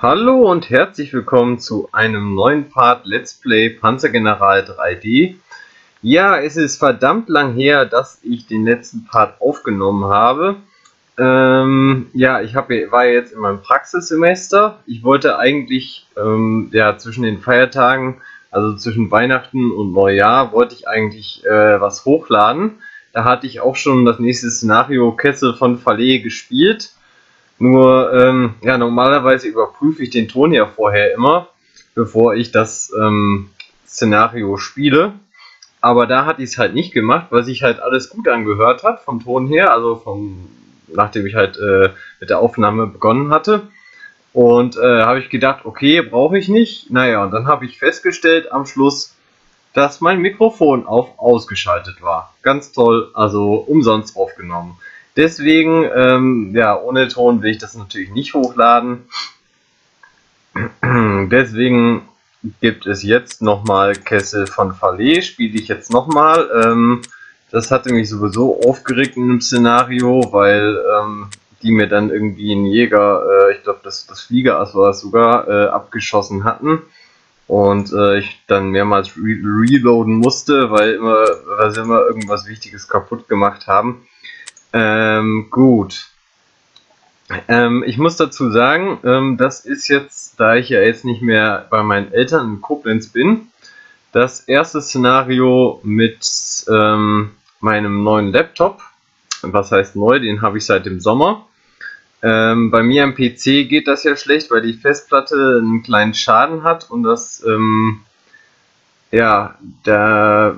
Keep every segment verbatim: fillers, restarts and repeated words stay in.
Hallo und herzlich willkommen zu einem neuen Part Let's Play Panzergeneral drei D. Ja, es ist verdammt lang her, dass ich den letzten Part aufgenommen habe. Ähm, ja, ich hab, war jetzt in meinem Praxissemester. Ich wollte eigentlich ähm, ja, zwischen den Feiertagen, also zwischen Weihnachten und Neujahr, wollte ich eigentlich äh, was hochladen. Da hatte ich auch schon das nächste Szenario Kessel von Fallet gespielt. Nur, ähm, ja, normalerweise überprüfe ich den Ton ja vorher immer, bevor ich das ähm, Szenario spiele. Aber da hatte ich es halt nicht gemacht, weil sich halt alles gut angehört hat vom Ton her, also vom, nachdem ich halt äh, mit der Aufnahme begonnen hatte. Und äh, habe ich gedacht, okay, brauche ich nicht. Naja, und dann habe ich festgestellt am Schluss, dass mein Mikrofon auf ausgeschaltet war. Ganz toll, also umsonst aufgenommen. Deswegen, ähm, ja, ohne Ton will ich das natürlich nicht hochladen. Deswegen gibt es jetzt nochmal Kessel von Fallet, spiele ich jetzt nochmal. Ähm, das hatte mich sowieso aufgeregt in einem Szenario, weil ähm, die mir dann irgendwie einen Jäger, äh, ich glaube das, das Fliegerass war es sogar, äh, abgeschossen hatten. Und äh, ich dann mehrmals re reloaden musste, weil, immer, weil sie immer irgendwas Wichtiges kaputt gemacht haben. Ähm, gut. Ähm, ich muss dazu sagen, ähm, das ist jetzt, da ich ja jetzt nicht mehr bei meinen Eltern in Koblenz bin, das erste Szenario mit ähm, meinem neuen Laptop. Was heißt neu? Den habe ich seit dem Sommer. Ähm, bei mir am P C geht das ja schlecht, weil die Festplatte einen kleinen Schaden hat und das, ähm, ja, da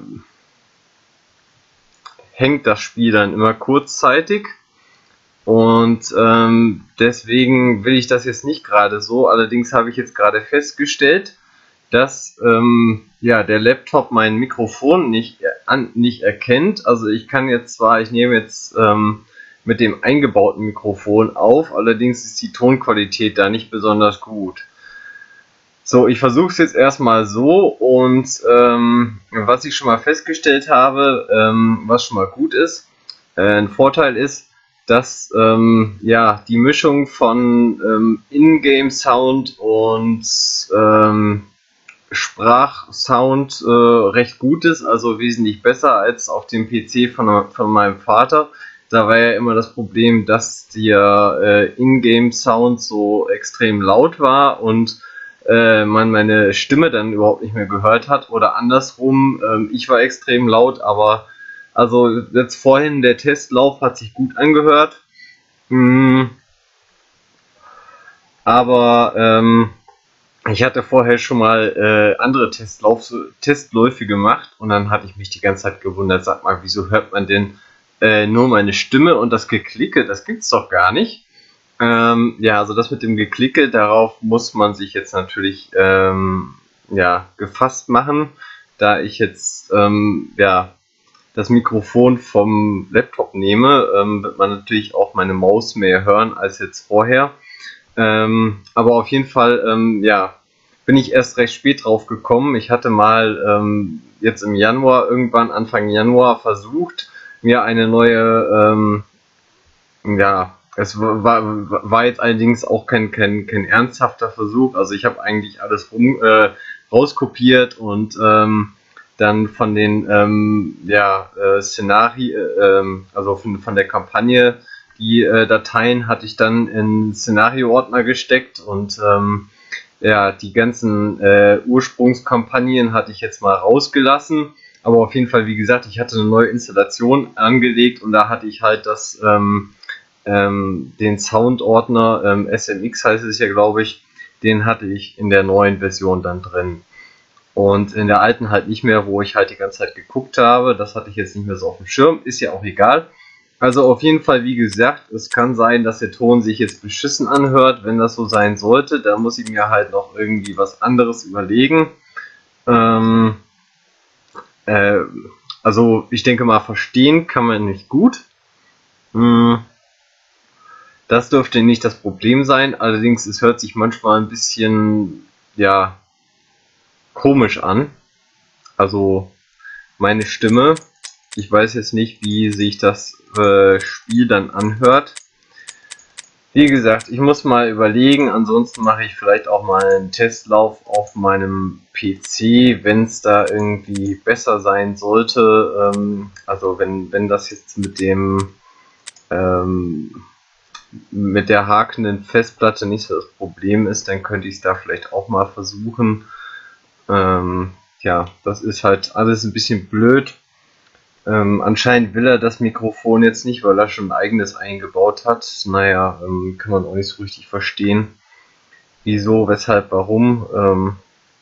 hängt das Spiel dann immer kurzzeitig. Und ähm, deswegen will ich das jetzt nicht gerade so. Allerdings habe ich jetzt gerade festgestellt, dass ähm, ja, der Laptop mein Mikrofon nicht, an, nicht erkennt. Also ich kann jetzt zwar, ich nehme jetzt ähm, mit dem eingebauten Mikrofon auf, allerdings ist die Tonqualität da nicht besonders gut. So, ich versuche es jetzt erstmal so und ähm, was ich schon mal festgestellt habe, ähm, was schon mal gut ist, äh, ein Vorteil ist, dass ähm, ja, die Mischung von ähm, Ingame-Sound und ähm, Sprachsound äh, recht gut ist, also wesentlich besser als auf dem P C von, von meinem Vater. Da war ja immer das Problem, dass der äh, Ingame-Sound so extrem laut war und äh, man meine Stimme dann überhaupt nicht mehr gehört hat. Oder andersrum, ähm, ich war extrem laut, aber also jetzt vorhin der Testlauf hat sich gut angehört. Mm, aber ähm, ich hatte vorher schon mal äh, andere Testlauf, Testläufe gemacht und dann hatte ich mich die ganze Zeit gewundert, sag mal, wieso hört man denn äh, nur meine Stimme und das Geklicke, das gibt's doch gar nicht. Ähm, ja, also das mit dem Geklicke, darauf muss man sich jetzt natürlich ähm, ja, gefasst machen, da ich jetzt ähm, ja, das Mikrofon vom Laptop nehme, ähm, wird man natürlich auch meine Maus mehr hören als jetzt vorher. Ähm, aber auf jeden Fall, ähm, ja, bin ich erst recht spät drauf gekommen. Ich hatte mal ähm, jetzt im Januar, irgendwann Anfang Januar versucht, mir eine neue, ähm, ja, es war, war jetzt allerdings auch kein, kein, kein ernsthafter Versuch. Also ich habe eigentlich alles rum, äh, rauskopiert und ähm, dann von den ähm, ja, äh, Szenarien, äh, also von, von der Kampagne, die äh, Dateien hatte ich dann in Szenario-Ordner gesteckt und ähm, ja, die ganzen äh, Ursprungskampagnen hatte ich jetzt mal rausgelassen. Aber auf jeden Fall, wie gesagt, ich hatte eine neue Installation angelegt und da hatte ich halt das, ähm, ähm, den Soundordner, ähm, S M X heißt es ja, glaube ich, den hatte ich in der neuen Version dann drin. Und in der alten halt nicht mehr, wo ich halt die ganze Zeit geguckt habe. Das hatte ich jetzt nicht mehr so auf dem Schirm, ist ja auch egal. Also auf jeden Fall, wie gesagt, es kann sein, dass der Ton sich jetzt beschissen anhört. Wenn das so sein sollte, dann muss ich mir halt noch irgendwie was anderes überlegen. Ähm, äh, also ich denke mal, verstehen kann man nicht gut. Hm, das dürfte nicht das Problem sein. Allerdings, es hört sich manchmal ein bisschen, ja, komisch an. Also meine Stimme. Ich weiß jetzt nicht, wie sich das äh, Spiel dann anhört. Wie gesagt, ich muss mal überlegen, ansonsten mache ich vielleicht auch mal einen Testlauf auf meinem P C, wenn es da irgendwie besser sein sollte. Ähm, also wenn, wenn das jetzt mit dem ähm, mit der hakenden Festplatte nicht so das Problem ist, dann könnte ich es da vielleicht auch mal versuchen. Ähm, ja, das ist halt alles ein bisschen blöd. Ähm, anscheinend will er das Mikrofon jetzt nicht, weil er schon ein eigenes eingebaut hat. Naja, ähm, kann man auch nicht so richtig verstehen. Wieso, weshalb, warum. Ähm,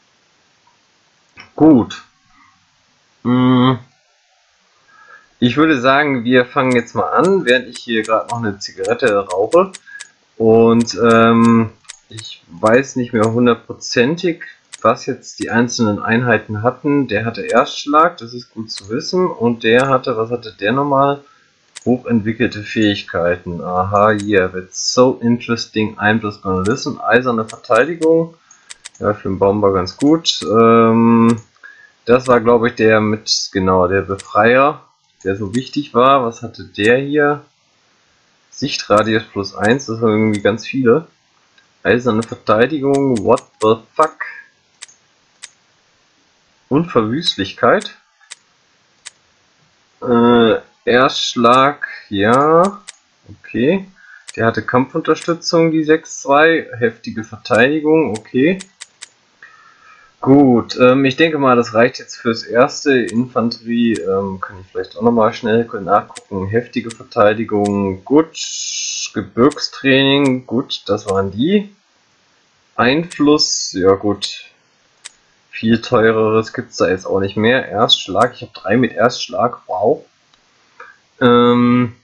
gut. Hm, ich würde sagen, wir fangen jetzt mal an, während ich hier gerade noch eine Zigarette rauche. Und ähm, ich weiß nicht mehr hundertprozentig, was jetzt die einzelnen Einheiten hatten. Der hatte Erstschlag, das ist gut zu wissen. Und der hatte, was hatte der nochmal? Hochentwickelte Fähigkeiten. Aha, yeah, that's so interesting. I'm just gonna listen. Eiserne Verteidigung. Ja, für den Baum war ganz gut. Ähm, das war, glaube ich, der mit, genau, der Befreier, der so wichtig war. Was hatte der hier? Sichtradius plus eins, das waren irgendwie ganz viele. Eiserne Verteidigung, what the fuck? Unverwüstlichkeit. Äh, Erstschlag, ja. Okay. Der hatte Kampfunterstützung, die sechs zwei. Heftige Verteidigung, okay. Gut, ähm, ich denke mal, das reicht jetzt fürs erste. Infanterie ähm, kann ich vielleicht auch nochmal schnell nachgucken. Heftige Verteidigung, gut. Gebirgstraining, gut, das waren die. Einfluss, ja gut. Viel teureres gibt es da jetzt auch nicht mehr. Erstschlag, ich habe drei mit Erstschlag, wow. Ähm,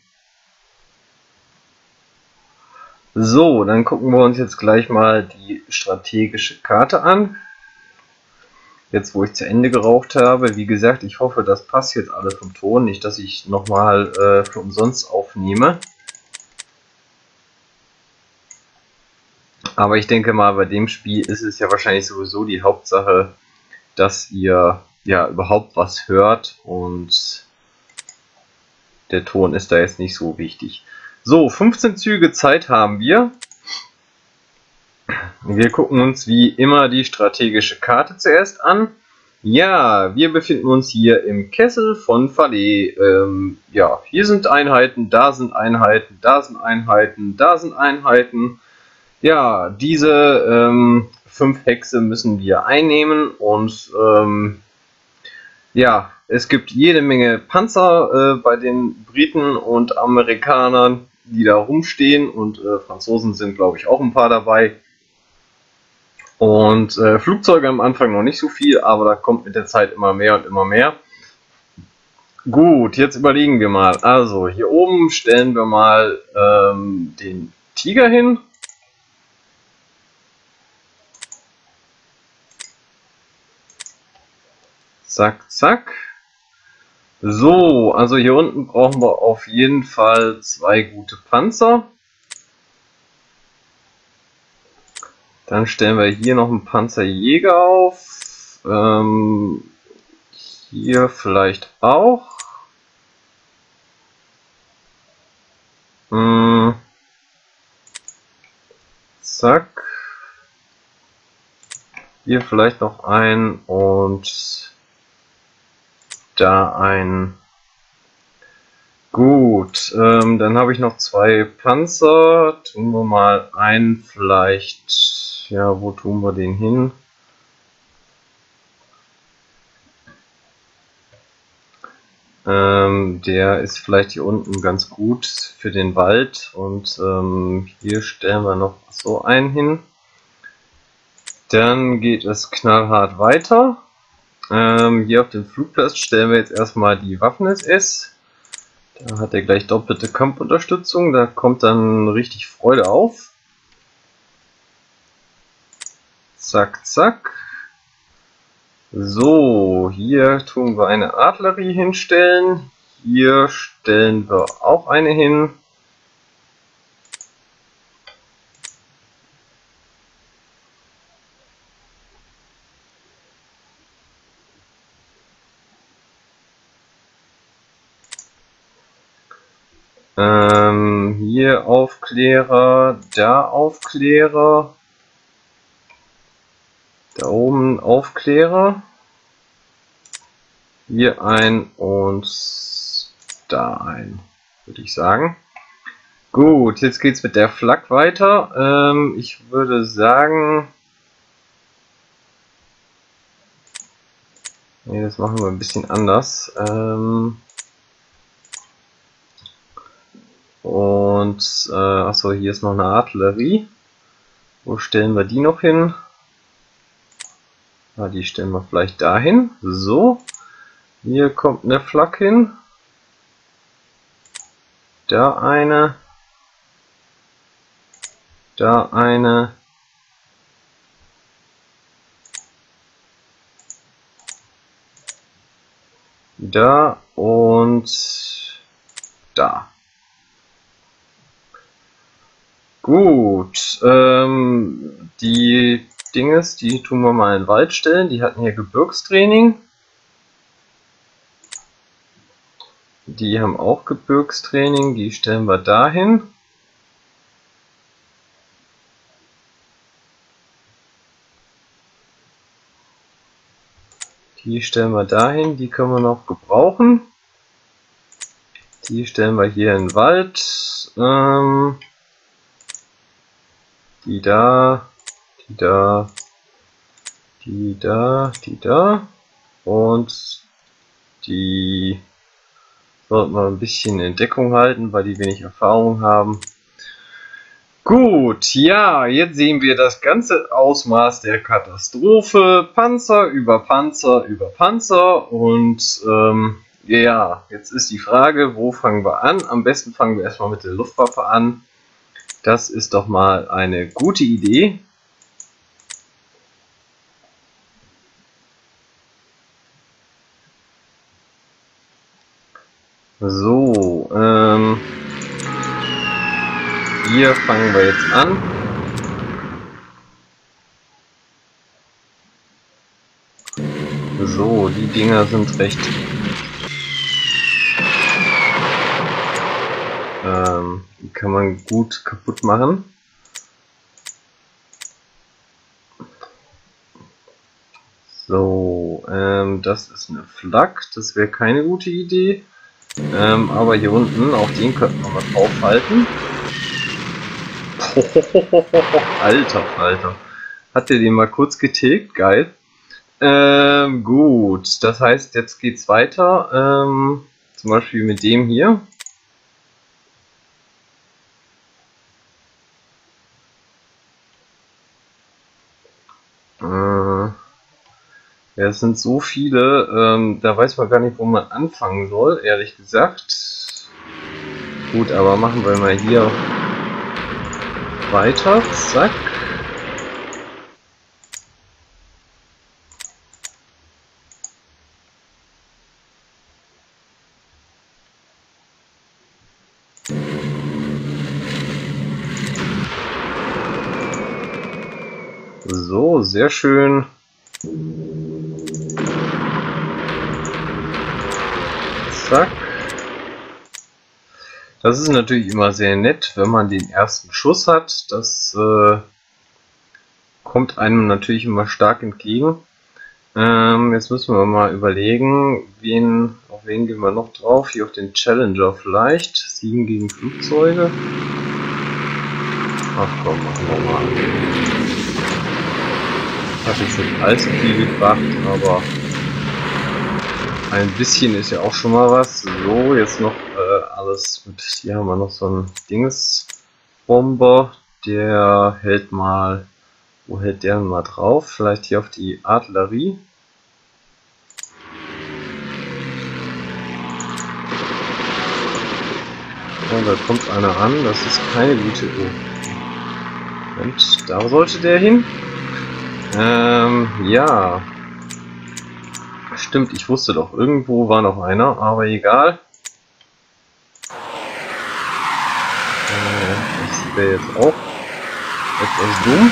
so, dann gucken wir uns jetzt gleich mal die strategische Karte an. Jetzt, wo ich zu Ende geraucht habe, wie gesagt, ich hoffe, das passt jetzt alles vom Ton, nicht, dass ich nochmal äh, für umsonst aufnehme. Aber ich denke mal, bei dem Spiel ist es ja wahrscheinlich sowieso die Hauptsache, dass ihr ja überhaupt was hört und der Ton ist da jetzt nicht so wichtig. So, fünfzehn Züge Zeit haben wir. Wir gucken uns wie immer die strategische Karte zuerst an. Ja, wir befinden uns hier im Kessel von Fallet. Ähm, ja, hier sind Einheiten, da sind Einheiten, da sind Einheiten, da sind Einheiten. Ja, diese ähm, fünf Hexe müssen wir einnehmen und ähm, ja, es gibt jede Menge Panzer äh, bei den Briten und Amerikanern, die da rumstehen und äh, Franzosen sind, glaube ich, auch ein paar dabei. Und äh, Flugzeuge am Anfang noch nicht so viel, aber da kommt mit der Zeit immer mehr und immer mehr. Gut, jetzt überlegen wir mal. Also hier oben stellen wir mal ähm, den Tiger hin. Zack, zack. So, also hier unten brauchen wir auf jeden Fall zwei gute Panzer. Dann stellen wir hier noch einen Panzerjäger auf. Ähm, hier vielleicht auch. Hm. Zack. Hier vielleicht noch ein und da ein. Gut, ähm, dann habe ich noch zwei Panzer. Tun wir mal einen vielleicht. Ja, wo tun wir den hin? Ähm, der ist vielleicht hier unten ganz gut für den Wald. Und ähm, hier stellen wir noch so einen hin. Dann geht es knallhart weiter. Ähm, hier auf dem Flugplatz stellen wir jetzt erstmal die Waffen-S S. Da hat er gleich doppelte Kampfunterstützung, da kommt dann richtig Freude auf. Zack, zack. So, hier tun wir eine Artillerie hinstellen. Hier stellen wir auch eine hin. Äh, Ähm, hier Aufklärer, da Aufklärer, da oben Aufklärer, hier ein und da ein, würde ich sagen. Gut, jetzt geht's mit der Flak weiter. Ähm, ich würde sagen, nee, das machen wir ein bisschen anders. Ähm, und, äh, achso, hier ist noch eine Artillerie. Wo stellen wir die noch hin? Ja, die stellen wir vielleicht dahin. So, hier kommt eine Flak hin. Da eine. Da eine. Da und da. Gut, ähm, die Dinges, die tun wir mal in den Wald stellen. Die hatten hier Gebirgstraining. Die haben auch Gebirgstraining, die stellen wir dahin. Die stellen wir dahin, die können wir noch gebrauchen. Die stellen wir hier in den Wald. Ähm, die da, die da, die da, die da. Und die sollten wir ein bisschen in Deckung halten, weil die wenig Erfahrung haben. Gut, ja, jetzt sehen wir das ganze Ausmaß der Katastrophe. Panzer über Panzer über Panzer. Und ähm, ja, jetzt ist die Frage, wo fangen wir an? Am besten fangen wir erstmal mit der Luftwaffe an. Das ist doch mal eine gute Idee. So, ähm, hier fangen wir jetzt an. So, die Dinger sind recht ähm, die kann man gut kaputt machen. So, ähm, das ist eine Flak, das wäre keine gute Idee. Ähm, aber hier unten, auch den könnten wir mal draufhalten. Alter, Alter. Hat der den mal kurz getilgt? Geil. Ähm, gut, das heißt, jetzt geht's weiter. Ähm, zum Beispiel mit dem hier. Äh, ja, es sind so viele, ähm, da weiß man gar nicht, wo man anfangen soll, ehrlich gesagt. Gut, aber machen wir mal hier weiter. Zack. So, sehr schön. Zack. Das ist natürlich immer sehr nett, wenn man den ersten Schuss hat. Das äh, kommt einem natürlich immer stark entgegen. Ähm, jetzt müssen wir mal überlegen, wen, auf wen gehen wir noch drauf? Hier auf den Challenger vielleicht. Siegen gegen Flugzeuge. Ach komm, machen wir mal. Hat jetzt nicht allzu viel gebracht, aber ein bisschen ist ja auch schon mal was. So, jetzt noch äh, alles mit. Hier haben wir noch so ein Dingsbomber. Der hält mal. Wo hält der mal drauf? Vielleicht hier auf die Artillerie. Ja, da kommt einer an. Das ist keine gute Idee. Und da sollte der hin. Ähm, ja. Stimmt, ich wusste doch, irgendwo war noch einer, aber egal. Äh, das wäre jetzt auch etwas dumm.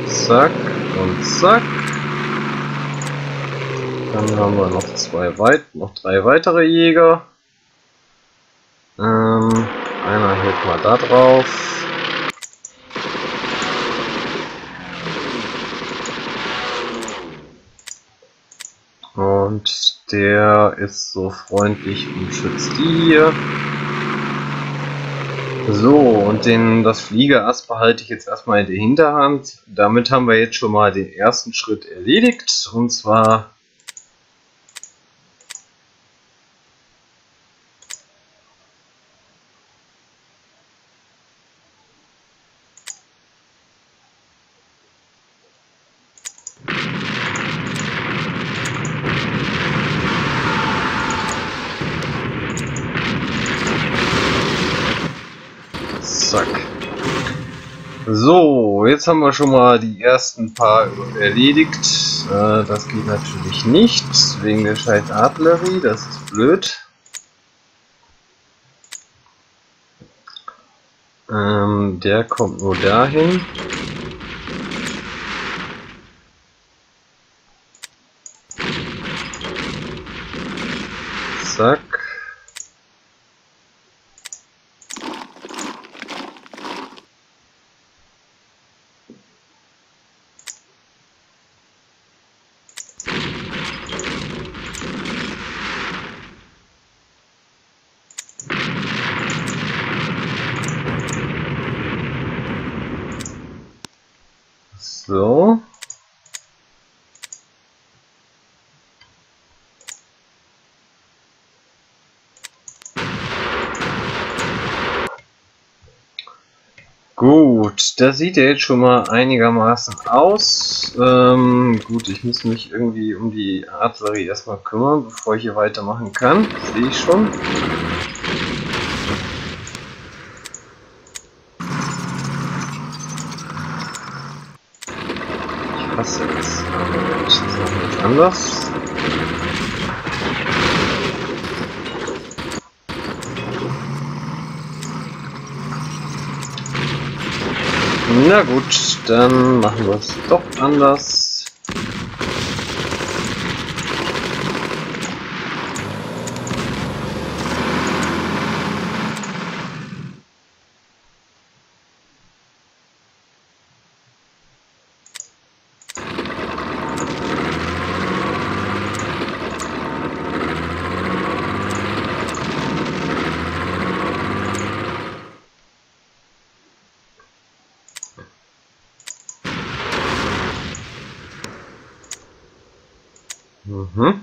Zack und zack. Dann haben wir noch zwei weit, noch drei weitere Jäger. Ähm, einer hält mal da drauf. Und der ist so freundlich und schützt die hier. So, und den, das Fliegeass behalte ich jetzt erstmal in der Hinterhand. Damit haben wir jetzt schon mal den ersten Schritt erledigt. Und zwar zack. So, jetzt haben wir schon mal die ersten paar erledigt. Äh, das geht natürlich nicht, wegen der scheiß Artillerie, das ist blöd. Ähm, der kommt nur dahin. Zack. So. Gut, das sieht ja jetzt schon mal einigermaßen aus. Ähm, gut, ich muss mich irgendwie um die Artillerie erstmal kümmern, bevor ich hier weitermachen kann. Das sehe ich schon. Ich hasse es. Aber das ist noch nicht anders. Na gut, dann machen wir es doch anders. Mhm.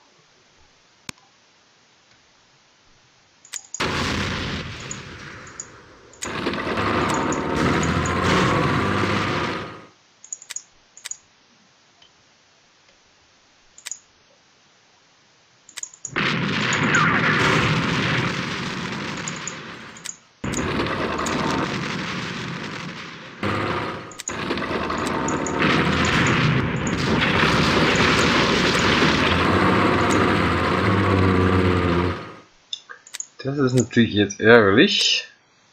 Das ist natürlich jetzt ärgerlich.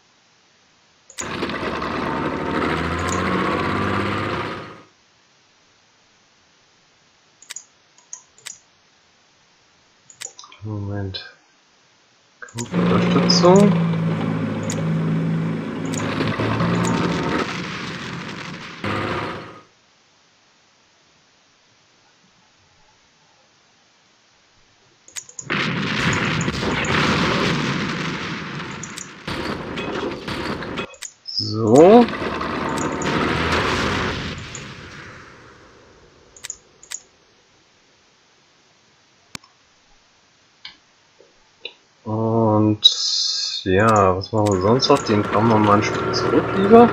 Moment. Kampfunterstützung. So. Und ja, was machen wir sonst noch? Den fahren wir mal ein Stück zurück lieber.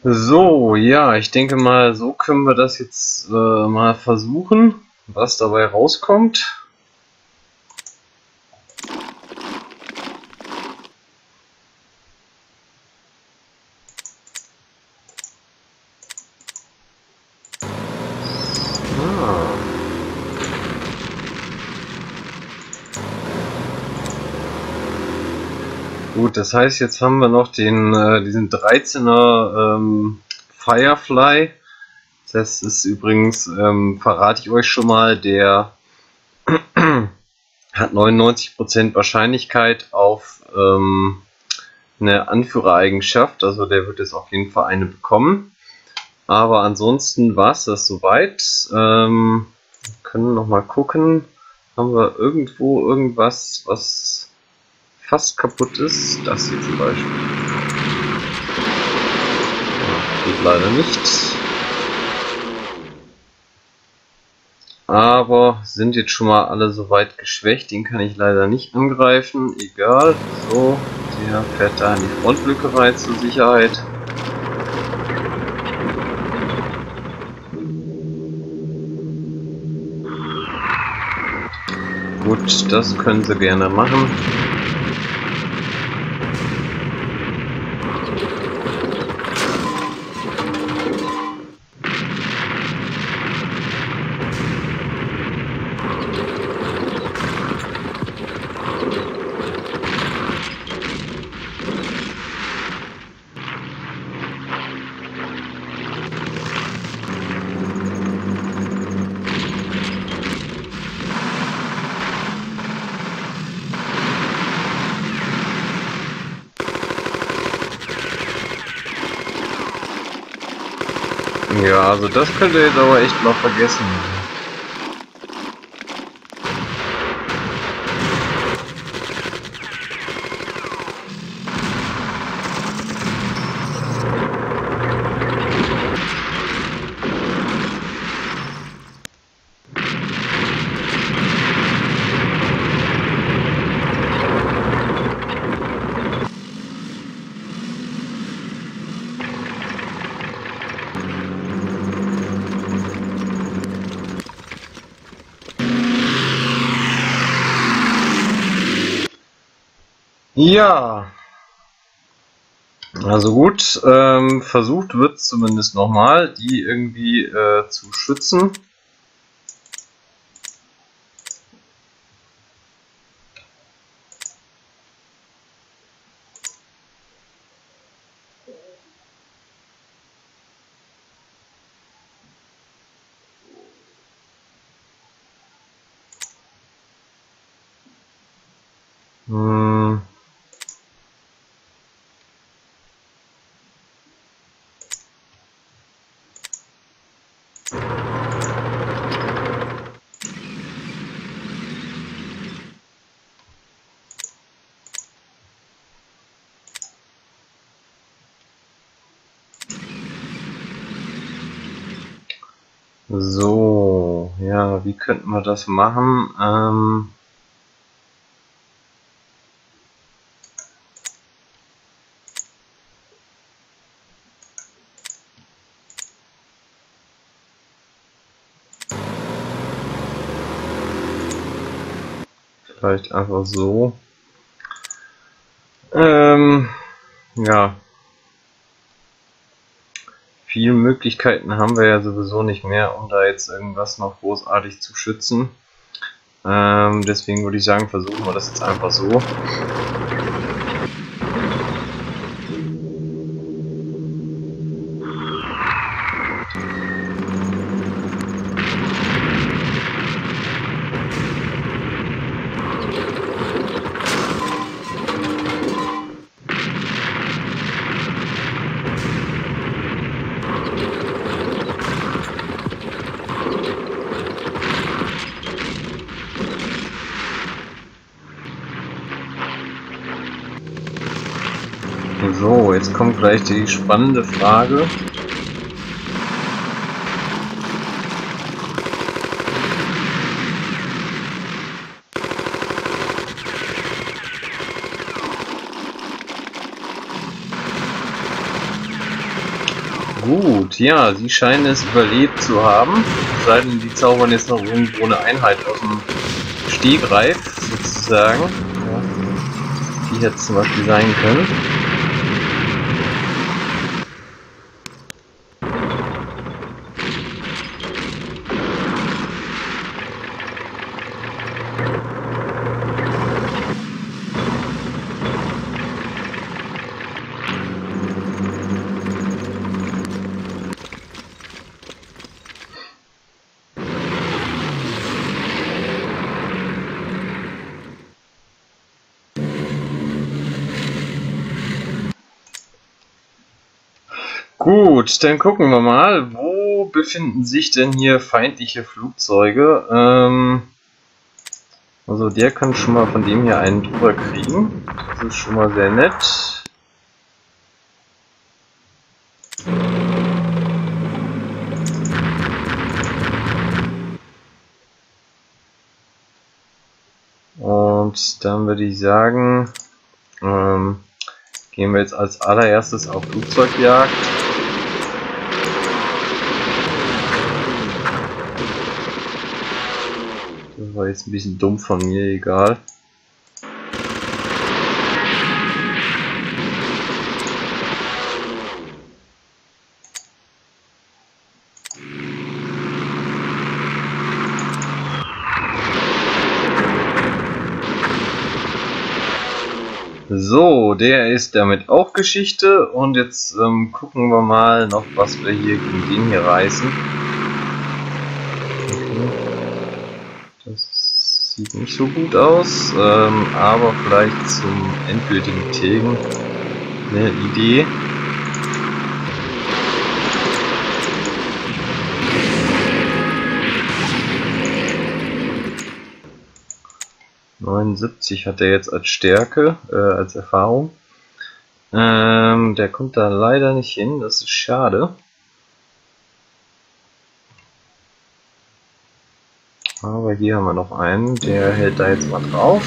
So, ja, ich denke mal, so können wir das jetzt äh, mal versuchen, was dabei rauskommt. Ah. Gut, das heißt, jetzt haben wir noch den, äh, diesen dreizehner ähm, Firefly. Das ist übrigens, ähm, verrate ich euch schon mal, der hat neunundneunzig Prozent Wahrscheinlichkeit auf ähm, eine Anführereigenschaft, also der wird jetzt auf jeden Fall eine bekommen. Aber ansonsten war es das soweit. Ähm, können noch mal gucken, haben wir irgendwo irgendwas, was fast kaputt ist? Das hier zum Beispiel. Ja, geht leider nicht. Aber sind jetzt schon mal alle soweit geschwächt, den kann ich leider nicht angreifen, egal. So, der fährt da in die Frontlücke rein zur Sicherheit. Gut, das können sie gerne machen. Ja, also das könnt ihr jetzt aber echt mal vergessen. Ja, also gut, ähm, versucht wird zumindest nochmal, die irgendwie äh, zu schützen. Hm. So, ja, wie könnten wir das machen? Ähm, vielleicht einfach so. Ähm, ja. Viele Möglichkeiten haben wir ja sowieso nicht mehr, um da jetzt irgendwas noch großartig zu schützen. Ähm, deswegen würde ich sagen, versuchen wir das jetzt einfach so. So, jetzt kommt gleich die spannende Frage. Gut, ja, sie scheinen es überlebt zu haben. Es sei denn, die zaubern jetzt noch irgendwo eine Einheit aus dem Stegreif, sozusagen. Ja, die hätte es zum Beispiel sein können. Gut, dann gucken wir mal, wo befinden sich denn hier feindliche Flugzeuge? Ähm, also der kann schon mal von dem hier einen drüber kriegen. Das ist schon mal sehr nett. Und dann würde ich sagen, ähm, gehen wir jetzt als allererstes auf Flugzeugjagd. Das war jetzt ein bisschen dumm von mir, egal. So, der ist damit auch Geschichte und jetzt ähm, gucken wir mal noch, was wir hier gegen den hier reißen. Okay. Das sieht nicht so gut aus, ähm, aber vielleicht zum endgültigen Tilgen eine Idee. neunundsiebzig hat er jetzt als Stärke, äh, als Erfahrung. Ähm, der kommt da leider nicht hin, das ist schade. Aber hier haben wir noch einen, der hält da jetzt mal drauf.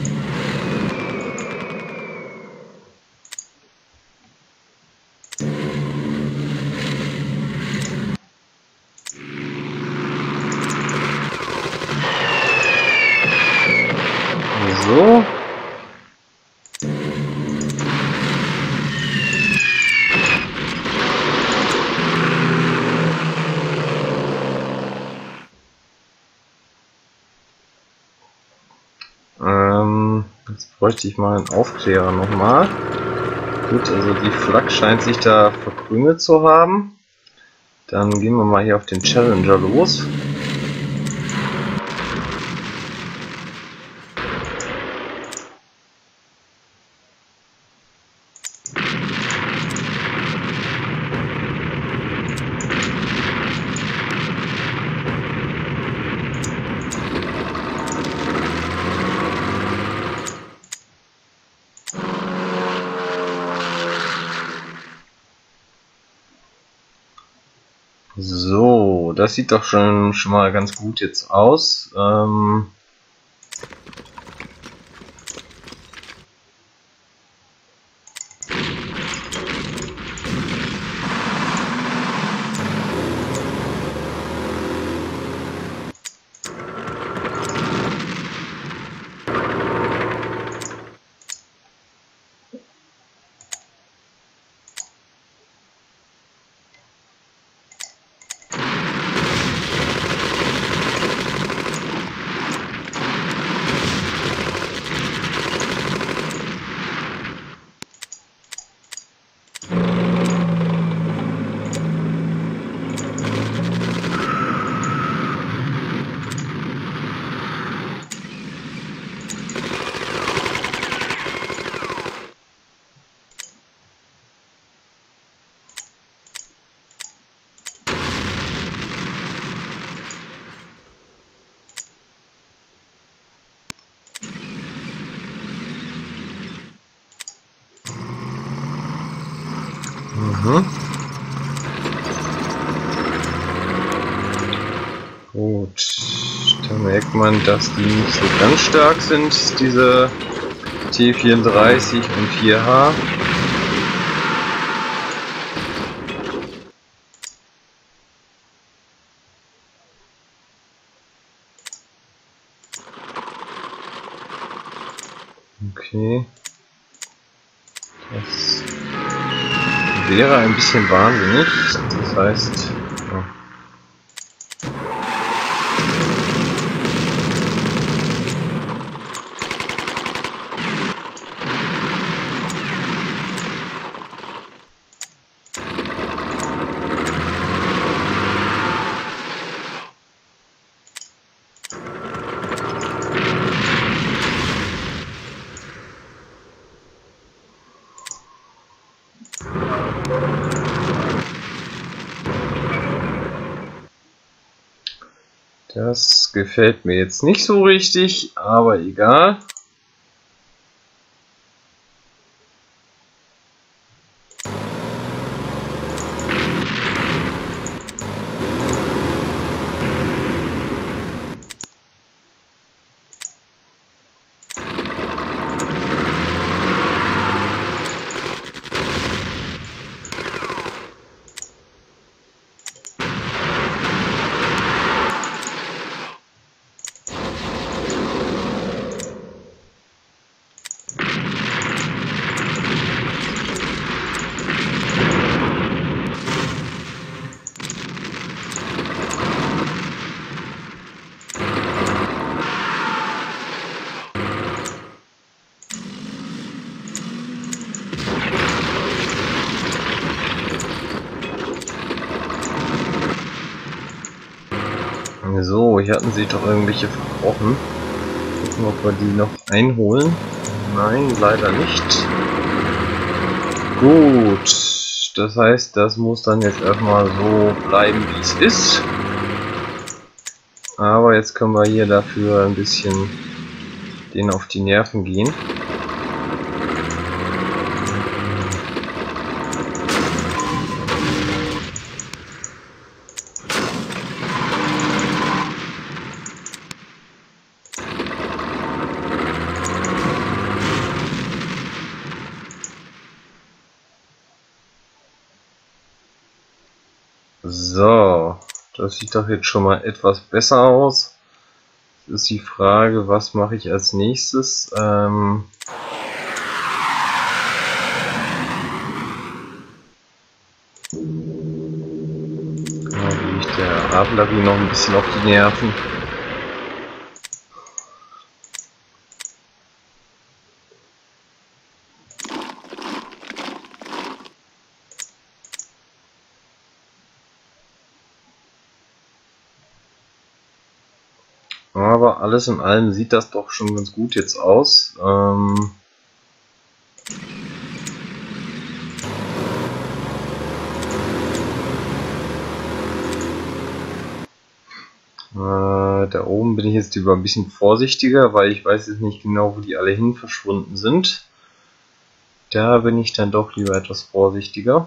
So. Ähm, jetzt bräuchte ich mal einen Aufklärer nochmal. Gut, also die Flak scheint sich da verkrümelt zu haben. Dann gehen wir mal hier auf den Challenger los. So, das sieht doch schon, schon mal ganz gut jetzt aus. Ähm Mhm. Gut, da merkt man, dass die nicht so ganz stark sind, diese T vierunddreißig und vier H. Okay. Das wäre ein bisschen wahnsinnig. Das heißt... Oh. Das gefällt mir jetzt nicht so richtig, aber egal. So, hier hatten sie doch irgendwelche versprochen. Gucken, ob wir die noch einholen. Nein, leider nicht. Gut, das heißt, das muss dann jetzt erstmal so bleiben, wie es ist. Aber jetzt können wir hier dafür ein bisschen denen auf die Nerven gehen. So, das sieht doch jetzt schon mal etwas besser aus. Jetzt ist die Frage, was mache ich als nächstes? Ähm da gehe ich der Artillerie noch ein bisschen auf die Nerven. Aber alles in allem sieht das doch schon ganz gut jetzt aus. Ähm äh, da oben bin ich jetzt lieber ein bisschen vorsichtiger, weil ich weiß jetzt nicht genau, wo die alle hin verschwunden sind. Da bin ich dann doch lieber etwas vorsichtiger.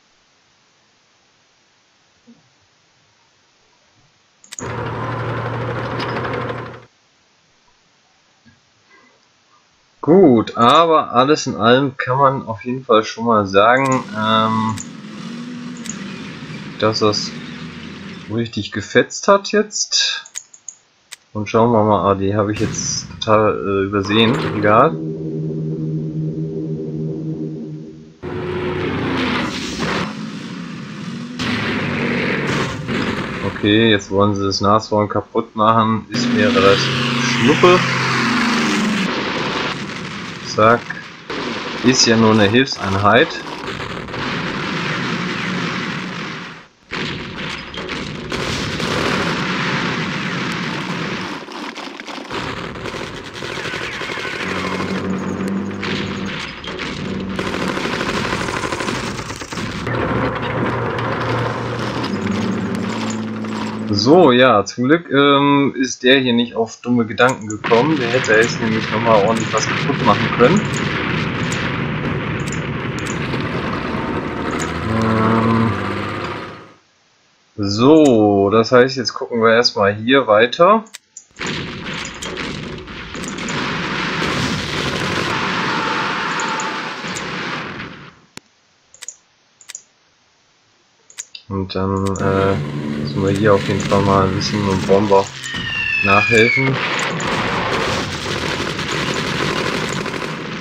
Gut, aber alles in allem kann man auf jeden Fall schon mal sagen, ähm, dass das richtig gefetzt hat jetzt. Und schauen wir mal, ah, die habe ich jetzt total äh, übersehen, egal. Okay, jetzt wollen sie das Nashorn kaputt machen, ist mir relativ schnuppe. Zack, ist ja nur eine Hilfseinheit. So, ja, zum Glück ähm, ist der hier nicht auf dumme Gedanken gekommen. Der hätte jetzt nämlich nochmal ordentlich was kaputt machen können. Ähm, so, das heißt, jetzt gucken wir erstmal hier weiter. Und dann äh, müssen wir hier auf jeden Fall mal ein bisschen mit dem Bomber nachhelfen.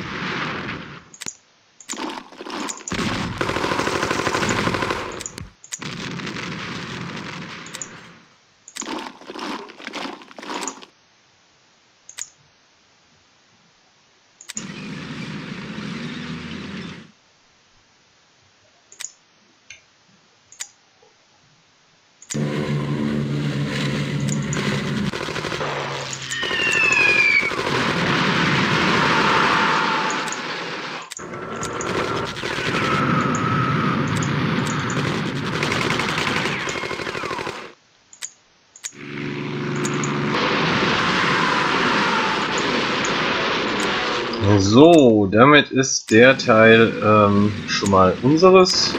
So, damit ist der Teil ähm, schon mal unseres.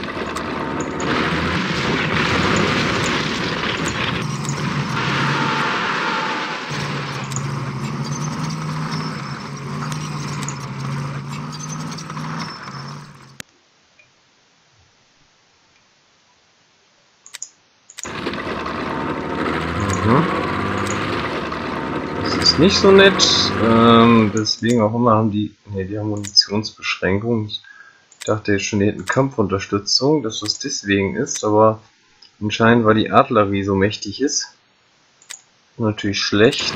Nicht so nett, ähm, deswegen auch immer haben die, ne, die haben Munitionsbeschränkungen. Ich dachte jetzt schon, die hätten Kampfunterstützung, dass das deswegen ist, aber anscheinend, weil die Artillerie so mächtig ist. Natürlich schlecht.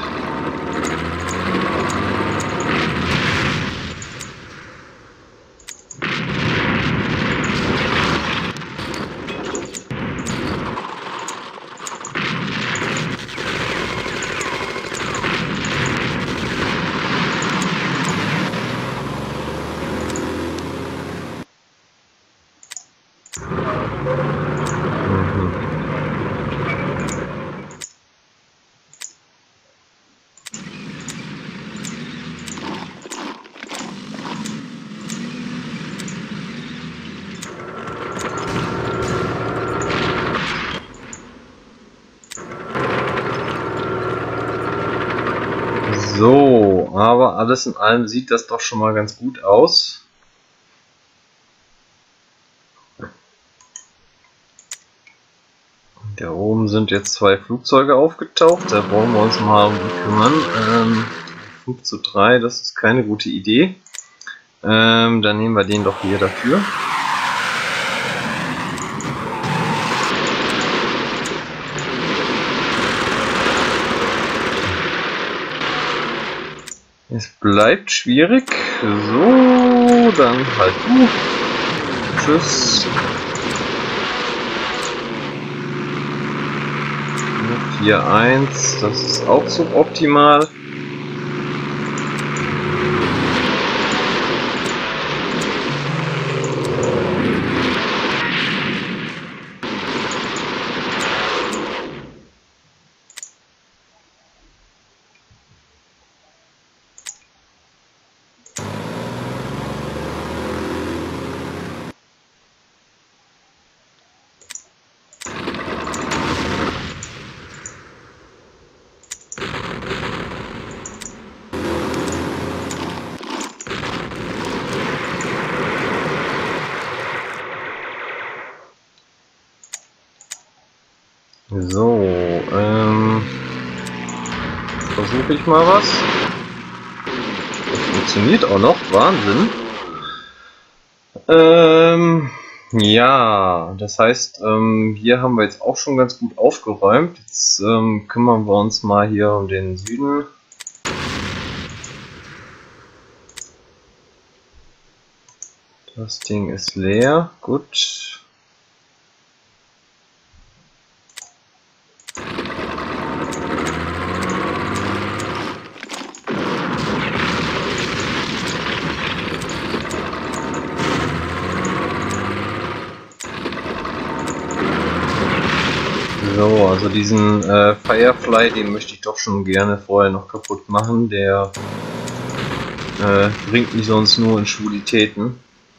So, aber alles in allem sieht das doch schon mal ganz gut aus. Da oben sind jetzt zwei Flugzeuge aufgetaucht, da brauchen wir uns mal um die kümmern. Ähm, fünf zu drei, das ist keine gute Idee. Ähm, dann nehmen wir den doch hier dafür. Es bleibt schwierig. So, dann halt du. Tschüss. vier eins, das ist auch suboptimal. So, ähm, versuche ich mal was. Das funktioniert auch noch, Wahnsinn. Ähm, ja, das heißt, ähm, hier haben wir jetzt auch schon ganz gut aufgeräumt. Jetzt ähm, kümmern wir uns mal hier um den Süden. Das Ding ist leer, gut. So, also diesen äh, Firefly, den möchte ich doch schon gerne vorher noch kaputt machen. Der äh, bringt mich sonst nur in Schwulitäten.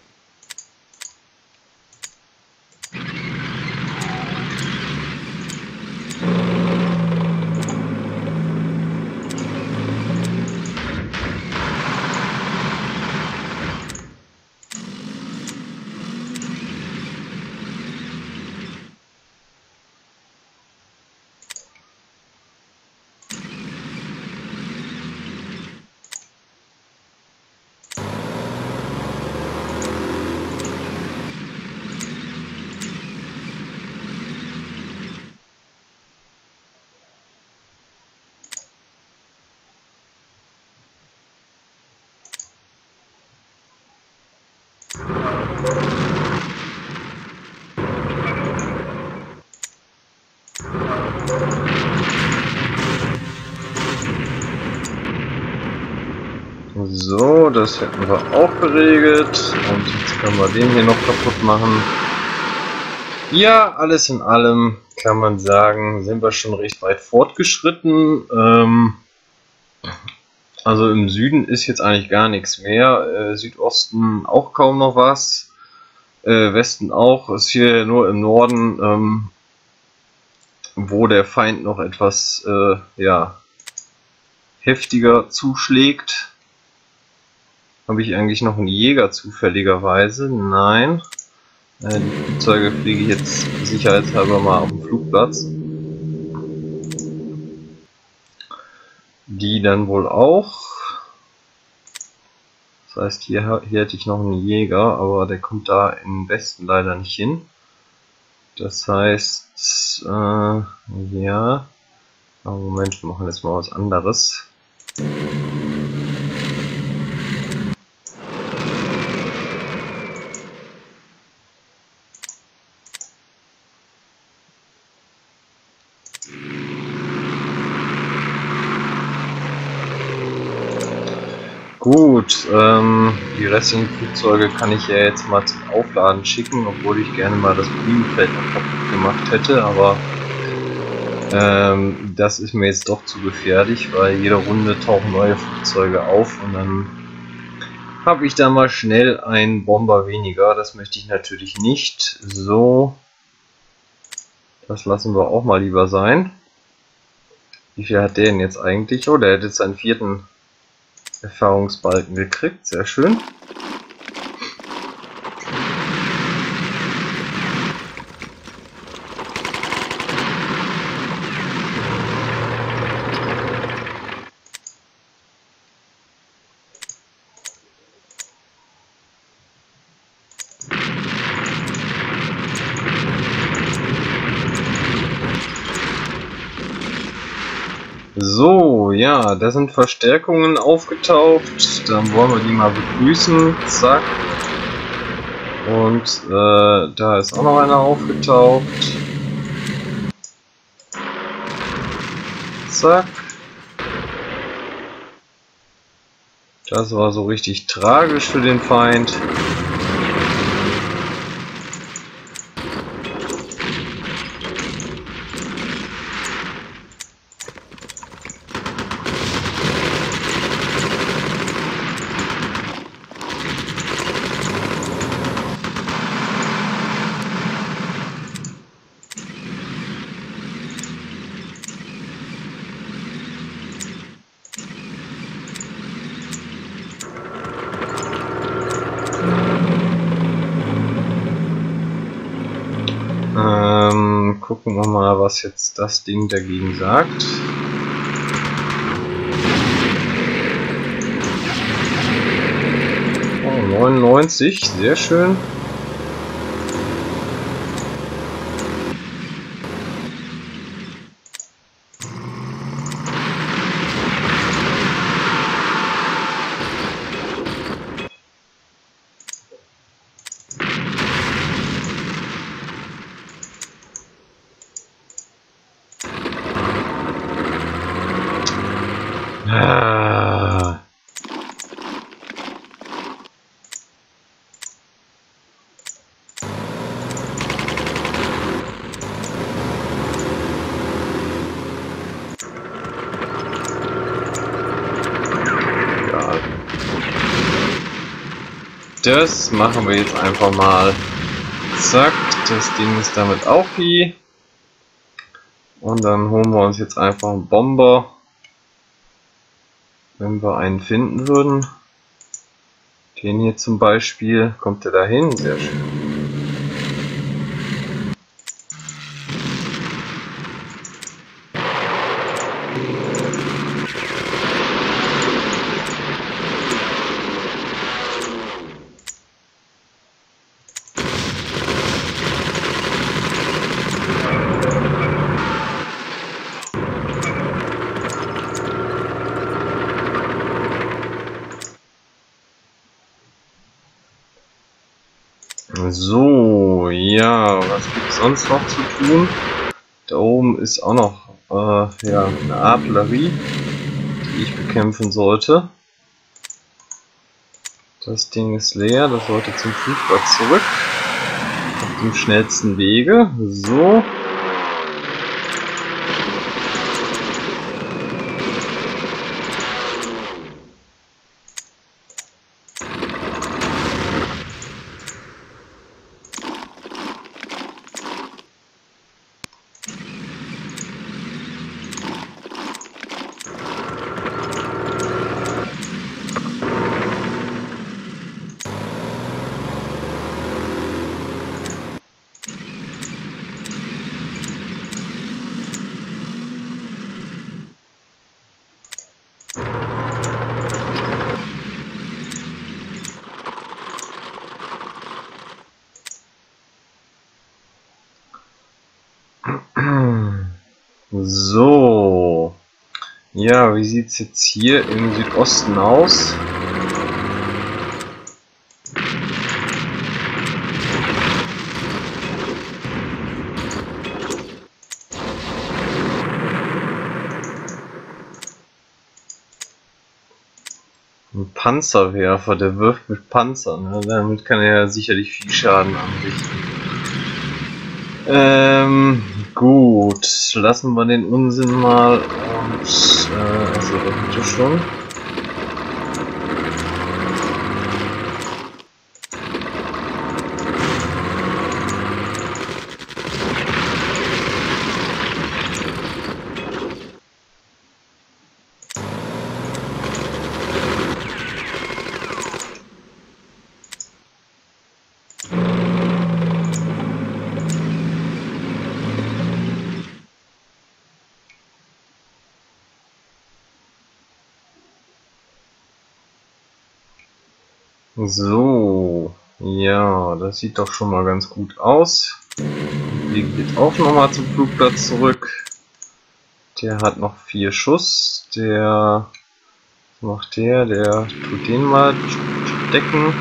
So, das hätten wir auch geregelt. Und jetzt können wir den hier noch kaputt machen. Ja, alles in allem kann man sagen, sind wir schon recht weit fortgeschritten. Ähm, Also im Süden ist jetzt eigentlich gar nichts mehr. Äh, Südosten auch kaum noch was. Äh, Westen auch. Ist hier nur im Norden, ähm, wo der Feind noch etwas äh, ja, heftiger zuschlägt. Habe ich eigentlich noch einen Jäger zufälligerweise? Nein. Äh, die Flugzeuge fliege ich jetzt sicherheitshalber mal auf den Flugplatz. Die dann wohl auch. Das heißt, hier, hier hätte ich noch einen Jäger, aber der kommt da im Westen leider nicht hin. Das heißt, äh, ja. Aber Moment, wir machen jetzt mal was anderes. Gut, ähm, die restlichen Flugzeuge kann ich ja jetzt mal zum Aufladen schicken, obwohl ich gerne mal das Minenfeld noch kaputt gemacht hätte, aber ähm, das ist mir jetzt doch zu gefährlich, weil jede Runde tauchen neue Flugzeuge auf und dann habe ich da mal schnell einen Bomber weniger. Das möchte ich natürlich nicht. So, das lassen wir auch mal lieber sein. Wie viel hat der denn jetzt eigentlich? Oh, der hat jetzt seinen vierten Erfahrungsbalken gekriegt, sehr schön. So, ja, da sind Verstärkungen aufgetaucht, dann wollen wir die mal begrüßen, zack. Und äh, da ist auch noch einer aufgetaucht. Zack. Das war so richtig tragisch für den Feind. Ähm, gucken wir mal, was jetzt das Ding dagegen sagt. Oh, neunundneunzig, sehr schön. Ah. Ja. Das machen wir jetzt einfach mal. Zack, das Ding ist damit auch hier. Und dann holen wir uns jetzt einfach einen Bomber. Wenn wir einen finden würden, den hier zum Beispiel, kommt er dahin, sehr schön. So, ja, was gibt es sonst noch zu tun? Da oben ist auch noch äh, ja, eine Artillerie, die ich bekämpfen sollte. Das Ding ist leer, das sollte zum Flugplatz zurück. Auf dem schnellsten Wege. So. So. Ja, wie sieht es jetzt hier im Südosten aus? Ein Panzerwerfer, der wirft mit Panzern. Ne? Damit kann er sicherlich viel Schaden anrichten. Ähm, gut. Lassen wir den Unsinn mal und, äh, also da sind wir schon. So, ja, das sieht doch schon mal ganz gut aus. Wir geht auch noch mal zum Flugplatz zurück. Der hat noch vier Schuss. Der macht der, der tut den mal decken.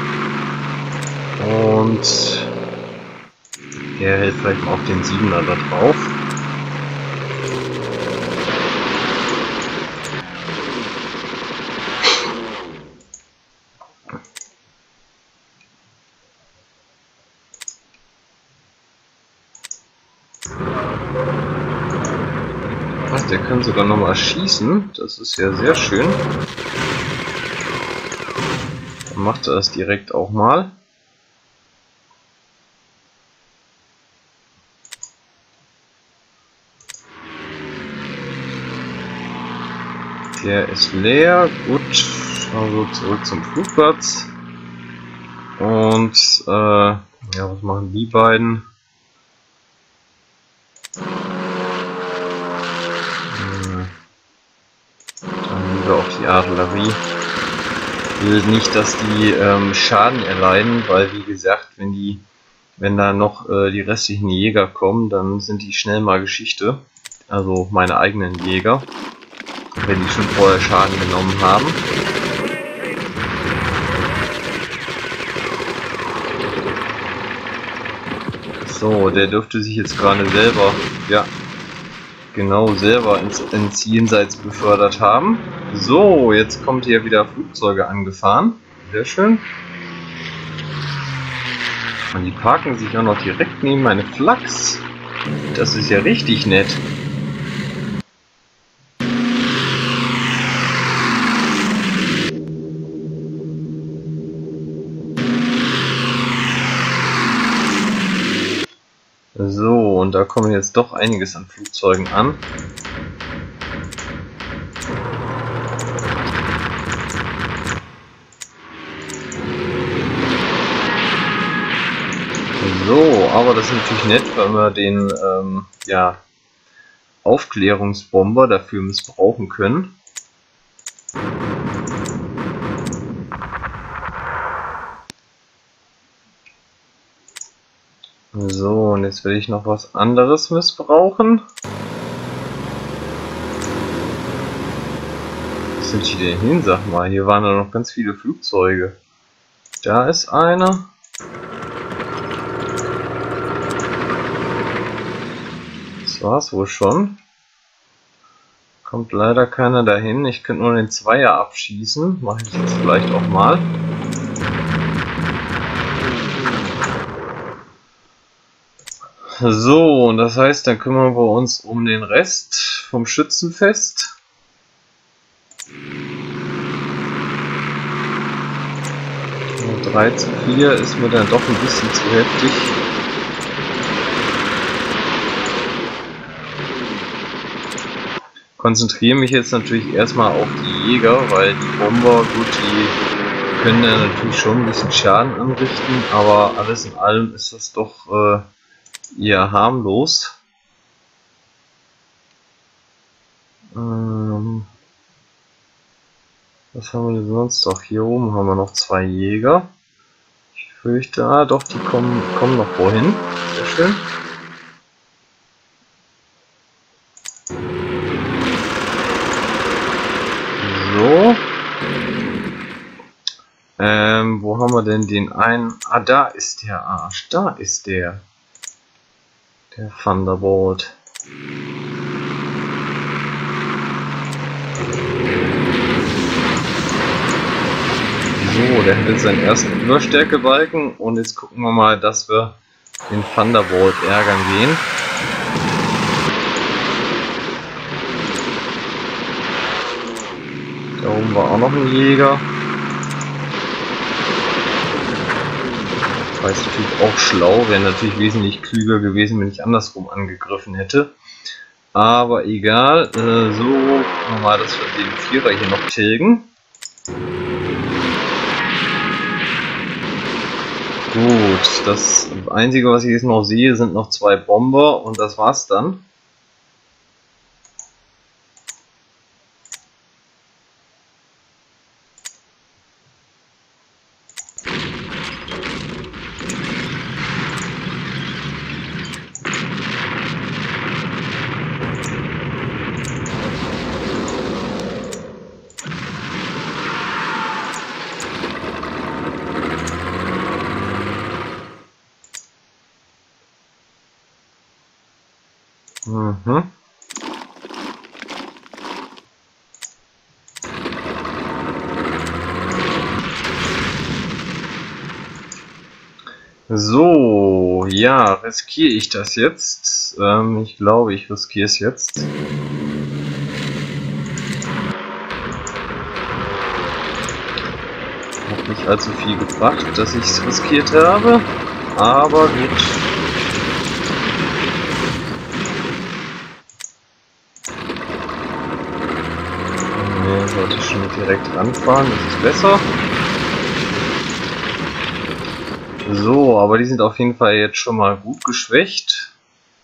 Und der hält vielleicht mal auf den Siebener da drauf. Ach, der kann sogar noch mal schießen. Das ist ja sehr schön. Dann macht er das direkt auch mal. Der ist leer. Gut. Also zurück zum Flugplatz. Und äh, ja, was machen die beiden? Dann wieder auf die Artillerie. Ich will nicht, dass die ähm, Schaden erleiden, weil wie gesagt, wenn die, wenn da noch äh, die restlichen Jäger kommen, dann sind die schnell mal Geschichte. Also meine eigenen Jäger, wenn die schon vorher Schaden genommen haben. So, der dürfte sich jetzt gerade selber, ja, genau, selber ins, ins Jenseits befördert haben. So, jetzt kommt hier wieder Flugzeuge angefahren. Sehr schön. Und die parken sich auch noch direkt neben meine Flaks. Das ist ja richtig nett. So, und da kommen jetzt doch einiges an Flugzeugen an. So, aber das ist natürlich nett, weil wir den ähm, ja, Aufklärungsbomber dafür missbrauchen können. So, und jetzt will ich noch was anderes missbrauchen. Was sind die denn hin? Sag mal, hier waren da noch ganz viele Flugzeuge. Da ist einer. Das war's wohl schon. Kommt leider keiner dahin. Ich könnte nur den Zweier abschießen. Mache ich jetzt vielleicht auch mal. So, und das heißt, dann kümmern wir uns um den Rest vom Schützenfest. drei zu vier ist mir dann doch ein bisschen zu heftig. Konzentriere mich jetzt natürlich erstmal auf die Jäger, weil die Bomber, gut, die können ja natürlich schon ein bisschen Schaden anrichten, aber alles in allem ist das doch äh, eher harmlos. Ähm, was haben wir denn sonst noch? Hier oben haben wir noch zwei Jäger. Ich fürchte, ah doch, die kommen, kommen noch vorhin. Sehr schön. haben wir denn den einen? Ah, da ist der Arsch. Da ist der. Der Thunderbolt. So, der hat jetzt seinen ersten Überstärkebalken und jetzt gucken wir mal, dass wir den Thunderbolt ärgern gehen. Da oben war auch noch ein Jäger. War jetzt natürlich auch schlau, wäre natürlich wesentlich klüger gewesen, wenn ich andersrum angegriffen hätte. Aber egal, äh, so gucken wir mal, dass wir den Vierer hier noch tilgen. Gut, das Einzige, was ich jetzt noch sehe, sind noch zwei Bomber und das war's dann. Mhm. So, ja, riskiere ich das jetzt? Ähm, ich glaube, ich riskiere es jetzt. Hat nicht allzu viel gebracht, dass ich es riskiert habe, aber gut. Nee, sollte ich schon direkt ranfahren, das ist besser. So, aber die sind auf jeden Fall jetzt schon mal gut geschwächt.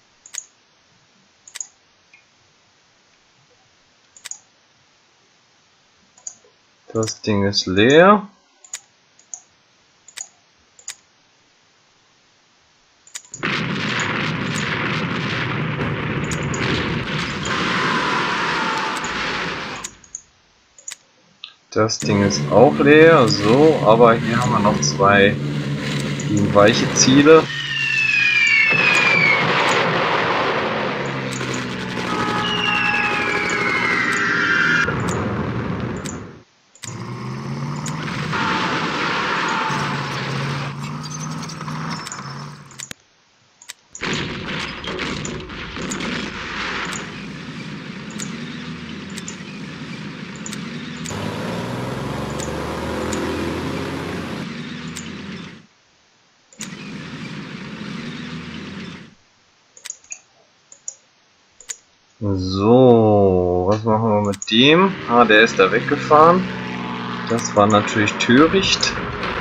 Das Ding ist leer. Das Ding ist auch leer. So, aber hier haben wir noch zwei weiche Ziele. So, was machen wir mit dem? Ah, der ist da weggefahren. Das war natürlich töricht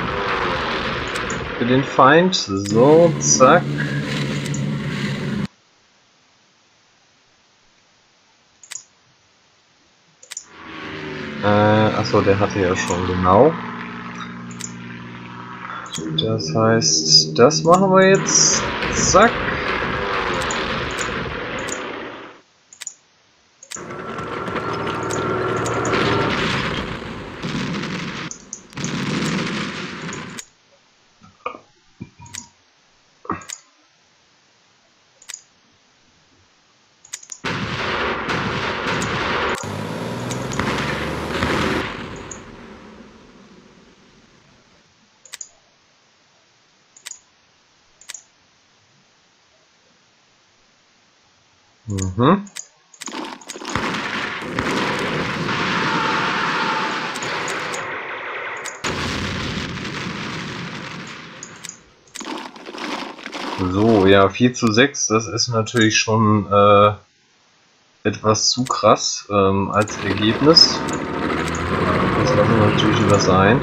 für den Feind. So, zack. Äh, achso, der hatte ja schon, genau. Das heißt, das machen wir jetzt. Zack. Mhm. So, ja, vier zu sechs, das ist natürlich schon äh, etwas zu krass ähm, als Ergebnis. Das lassen wir natürlich lieber sein.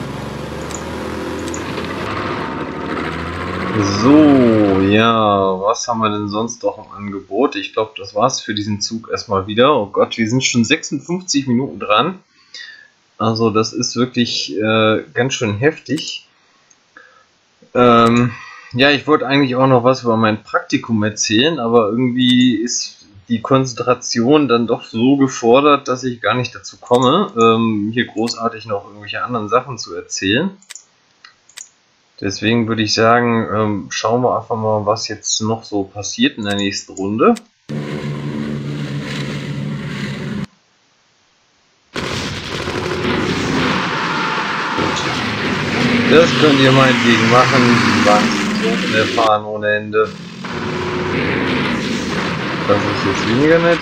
So, ja, was was haben wir denn sonst noch im Angebot? Ich glaube, das war's für diesen Zug erstmal wieder. Oh Gott, wir sind schon sechsundfünfzig Minuten dran. Also das ist wirklich äh, ganz schön heftig. Ähm, ja, ich wollte eigentlich auch noch was über mein Praktikum erzählen, aber irgendwie ist die Konzentration dann doch so gefordert, dass ich gar nicht dazu komme, ähm, hier großartig noch irgendwelche anderen Sachen zu erzählen. Deswegen würde ich sagen, ähm, schauen wir einfach mal, was jetzt noch so passiert in der nächsten Runde. Das könnt ihr meinetwegen machen, die Wagen so unerfahren ohne Ende. Das ist jetzt weniger nett.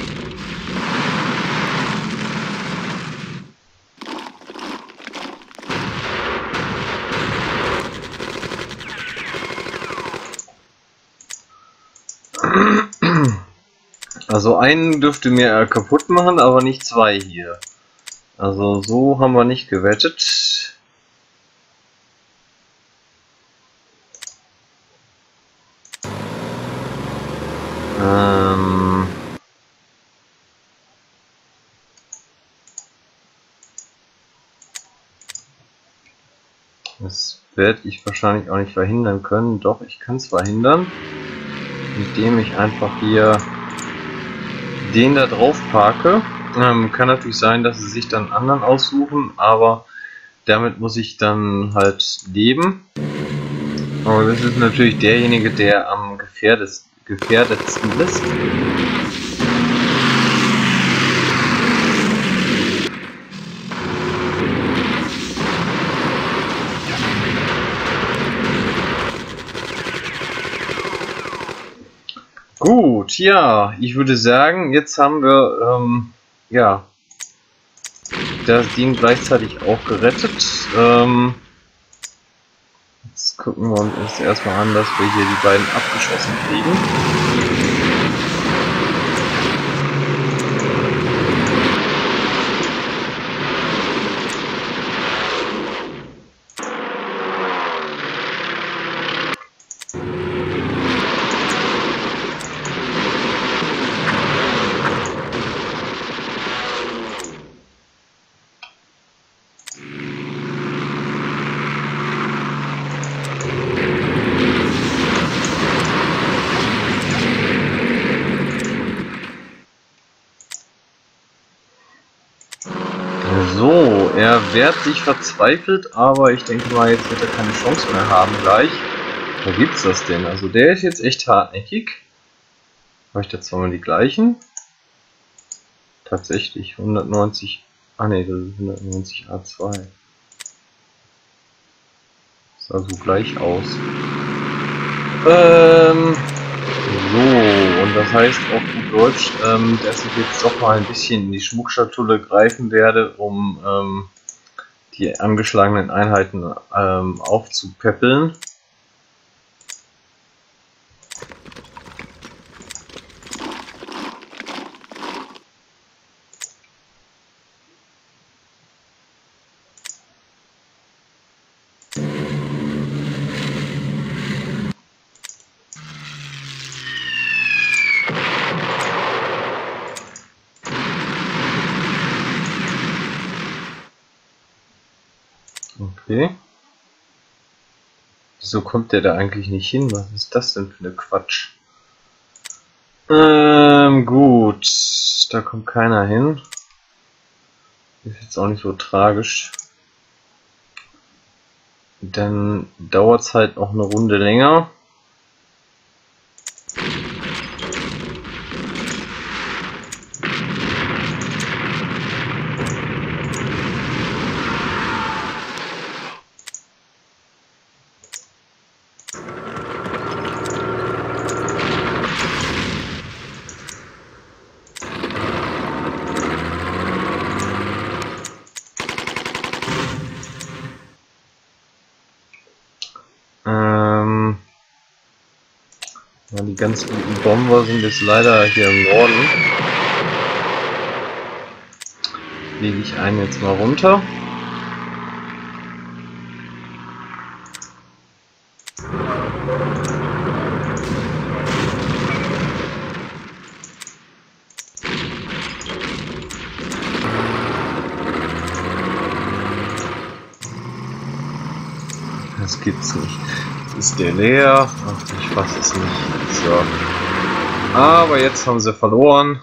Also einen dürfte mir kaputt machen, aber nicht zwei hier. Also so haben wir nicht gewettet. Ähm das werde ich wahrscheinlich auch nicht verhindern können. Doch, ich kann es verhindern, indem ich einfach hier den da drauf parke. Ähm, kann natürlich sein, dass sie sich dann einen anderen aussuchen, aber damit muss ich dann halt leben. Aber das ist natürlich derjenige, der am gefährdetsten, gefährdetsten ist. Gut, ja, ich würde sagen, jetzt haben wir ähm, ja das Ding gleichzeitig auch gerettet. Ähm, jetzt gucken wir uns erstmal an, dass wir hier die beiden abgeschossen kriegen. So, er wehrt sich verzweifelt, aber ich denke mal, jetzt wird er keine Chance mehr haben gleich. Wo gibt's das denn? Also der ist jetzt echt hartnäckig. Habe ich da zweimal die gleichen? Tatsächlich, hundertneunzig. Ah ne, das ist hundertneunzig A zwei. Sah so gleich aus. Ähm, so, und das heißt auf gut Deutsch, ähm, dass ich jetzt doch mal ein bisschen in die Schmuckschatulle greifen werde, um ähm, die angeschlagenen Einheiten ähm, aufzupäppeln. Okay. Wieso kommt der da eigentlich nicht hin? Was ist das denn für eine Quatsch? Ähm, gut. Da kommt keiner hin. Ist jetzt auch nicht so tragisch. Dann dauert es halt noch eine Runde länger. Ähm, ja, die ganz guten Bomber sind jetzt leider hier im Norden. Lege ich einen jetzt mal runter. das gibt's nicht. Ist der leer? Ach, ich weiß es nicht. So. Aber jetzt haben sie verloren.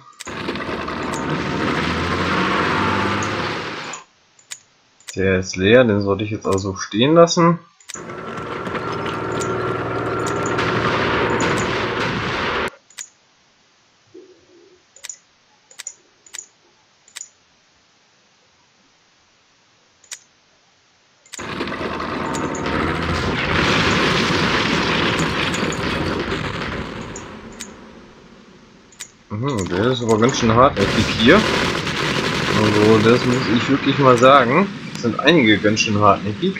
Der ist leer, den sollte ich jetzt also stehen lassen. Mhm, der ist aber ganz schön hartnäckig hier. Also das muss ich wirklich mal sagen. Es sind einige ganz schön hartnäckig.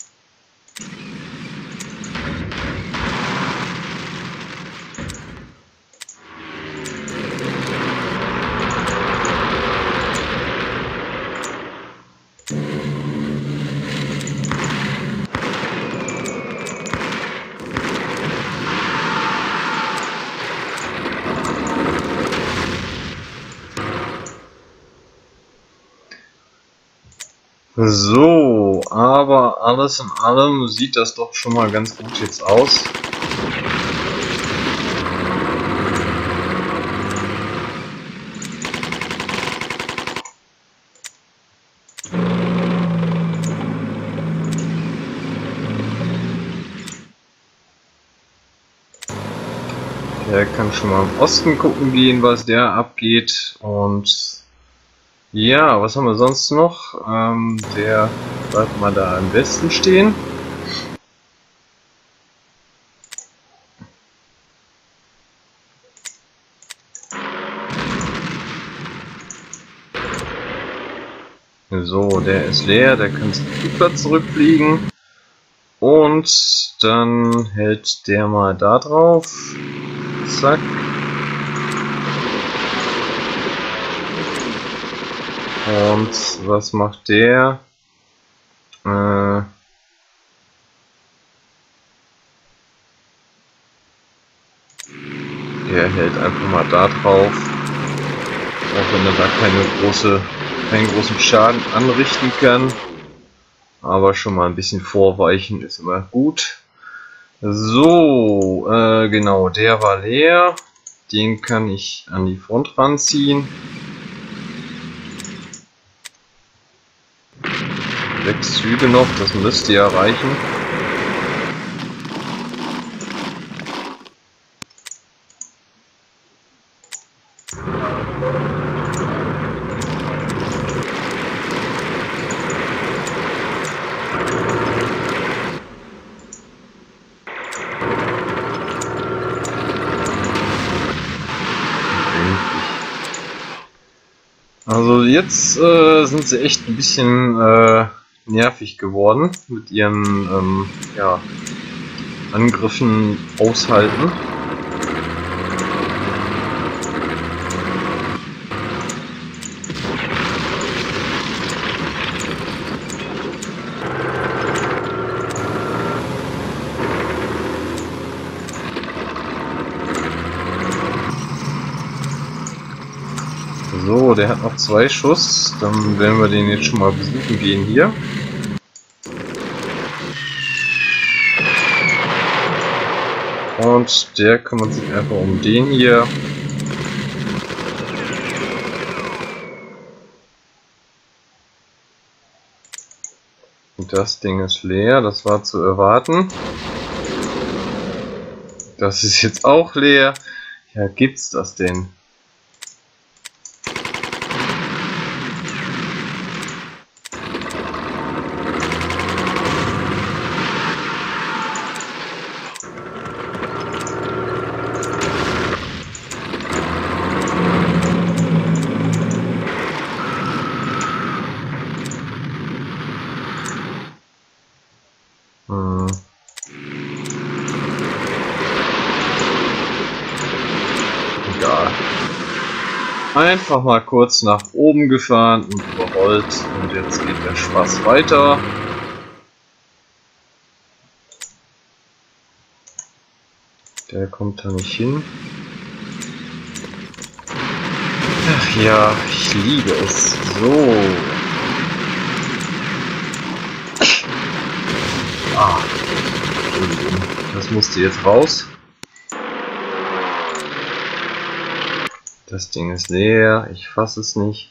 So, aber alles in allem sieht das doch schon mal ganz gut jetzt aus. Der kann schon mal im Osten gucken gehen, was der abgeht. Und ja, was haben wir sonst noch? Ähm, der bleibt mal da am Westen stehen. So, der ist leer, der kann zum Flugplatz zurückfliegen. Und dann hält der mal da drauf. Zack. Und was macht der? Äh der hält einfach mal da drauf. Auch wenn er da keine große, keinen großen Schaden anrichten kann. Aber schon mal ein bisschen vorweichen ist immer gut. So, äh, genau, der war leer. Den kann ich an die Front ranziehen. Sechs Züge noch, das müsste ja reichen. Also jetzt äh, sind sie echt ein bisschen äh, nervig geworden mit ihren ähm, ja, Angriffen aushalten. So, der hat noch zwei Schuss, dann werden wir den jetzt schon mal besuchen gehen hier. Und der kümmert sich einfach um den hier. Und das Ding ist leer, das war zu erwarten. Das ist jetzt auch leer. Ja, gibt's das denn? Hm. Egal. Einfach mal kurz nach oben gefahren und überrollt und jetzt geht der Spaß weiter. Der kommt da nicht hin. Ach ja, ich liebe es. So. Ah, das musste jetzt raus. Das Ding ist leer, ich fasse es nicht.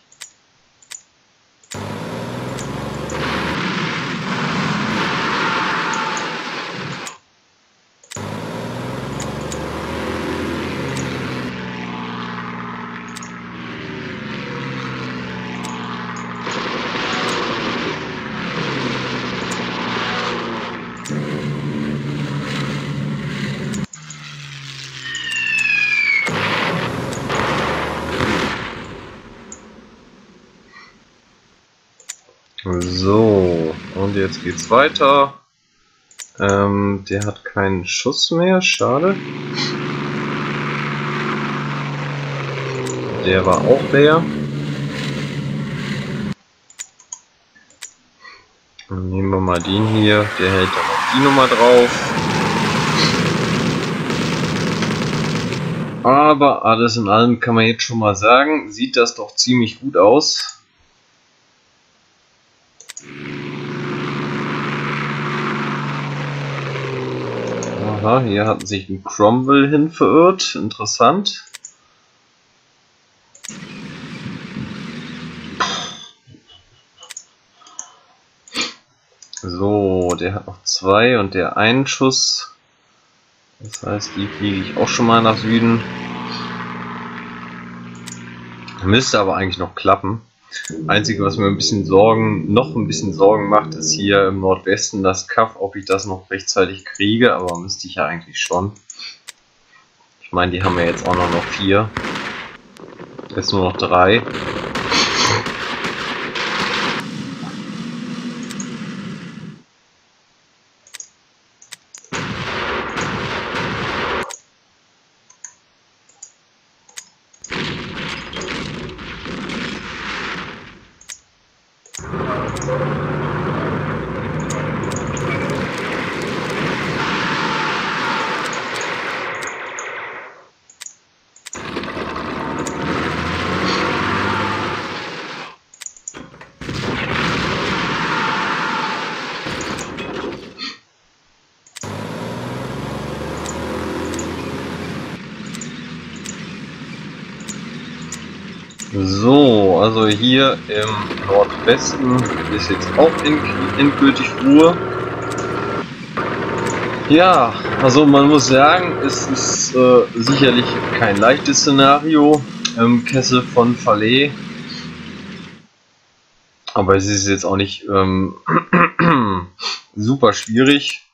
So, und jetzt geht's weiter. Ähm, der hat keinen Schuss mehr, schade. Der war auch leer. Dann nehmen wir mal den hier, der hält dann noch die Nummer drauf. Aber alles in allem kann man jetzt schon mal sagen, sieht das doch ziemlich gut aus. Aha, hier hat sich ein Cromwell hin verirrt. Interessant. So, der hat noch zwei und der einen Schuss. Das heißt, die fliege ich auch schon mal nach Süden. Müsste aber eigentlich noch klappen. Einzige, was mir ein bisschen Sorgen, noch ein bisschen Sorgen macht, ist hier im Nordwesten das Kaff, ob ich das noch rechtzeitig kriege, aber müsste ich ja eigentlich schon. Ich meine, die haben ja jetzt auch noch, noch vier. Jetzt nur noch drei. So, also hier im Nordwesten ist jetzt auch endgültig Ruhe. Ja, also man muss sagen, es ist äh, sicherlich kein leichtes Szenario im Kessel von Falaise. Aber es ist jetzt auch nicht ähm, super schwierig.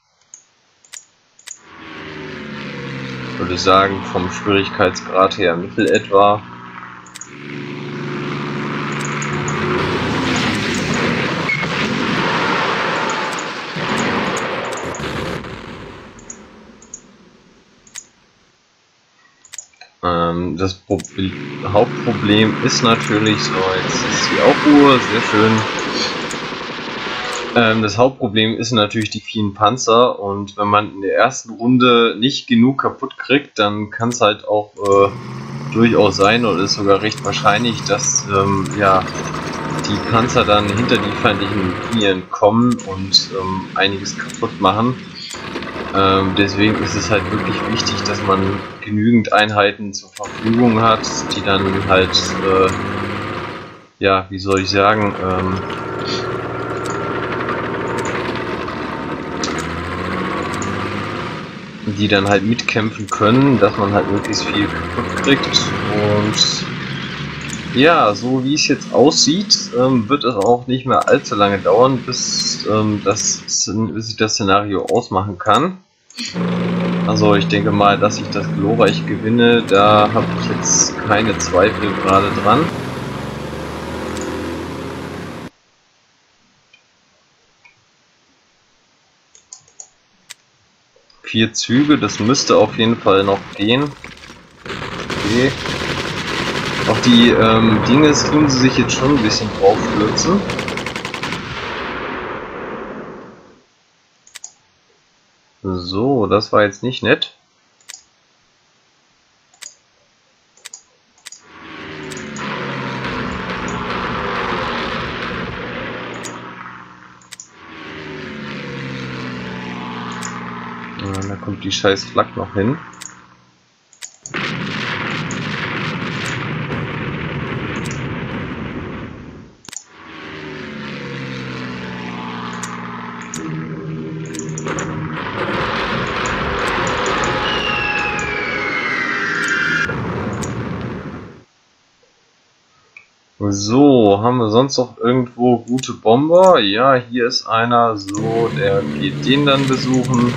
Ich würde sagen, vom Schwierigkeitsgrad her mittel etwa. Ähm, das Pro Hauptproblem ist natürlich, so jetzt ist hier auch Ruhe, sehr schön. Ähm, das Hauptproblem ist natürlich die vielen Panzer, und wenn man in der ersten Runde nicht genug kaputt kriegt, dann kann es halt auch äh, durchaus sein, oder ist sogar recht wahrscheinlich, dass ähm, ja, die Panzer dann hinter die feindlichen Linien kommen und ähm, einiges kaputt machen. Ähm, deswegen ist es halt wirklich wichtig, dass man genügend Einheiten zur Verfügung hat, die dann halt, äh, ja, wie soll ich sagen, ähm, die dann halt mitkämpfen können, dass man halt möglichst viel kaputt kriegt. Und ja, so wie es jetzt aussieht, ähm, wird es auch nicht mehr allzu lange dauern, bis, ähm, das, bis ich das Szenario ausmachen kann. Also ich denke mal, dass ich das glorreich gewinne, da habe ich jetzt keine Zweifel gerade dran. Vier Züge, das müsste auf jeden Fall noch gehen. Okay. Auch die ähm, Dinge tun sie sich jetzt schon ein bisschen drauf stürzen. So, das war jetzt nicht nett. kommt die scheiß Flak noch hin. So, haben wir sonst noch irgendwo gute Bomber? Ja, hier ist einer. So, der geht den dann besuchen.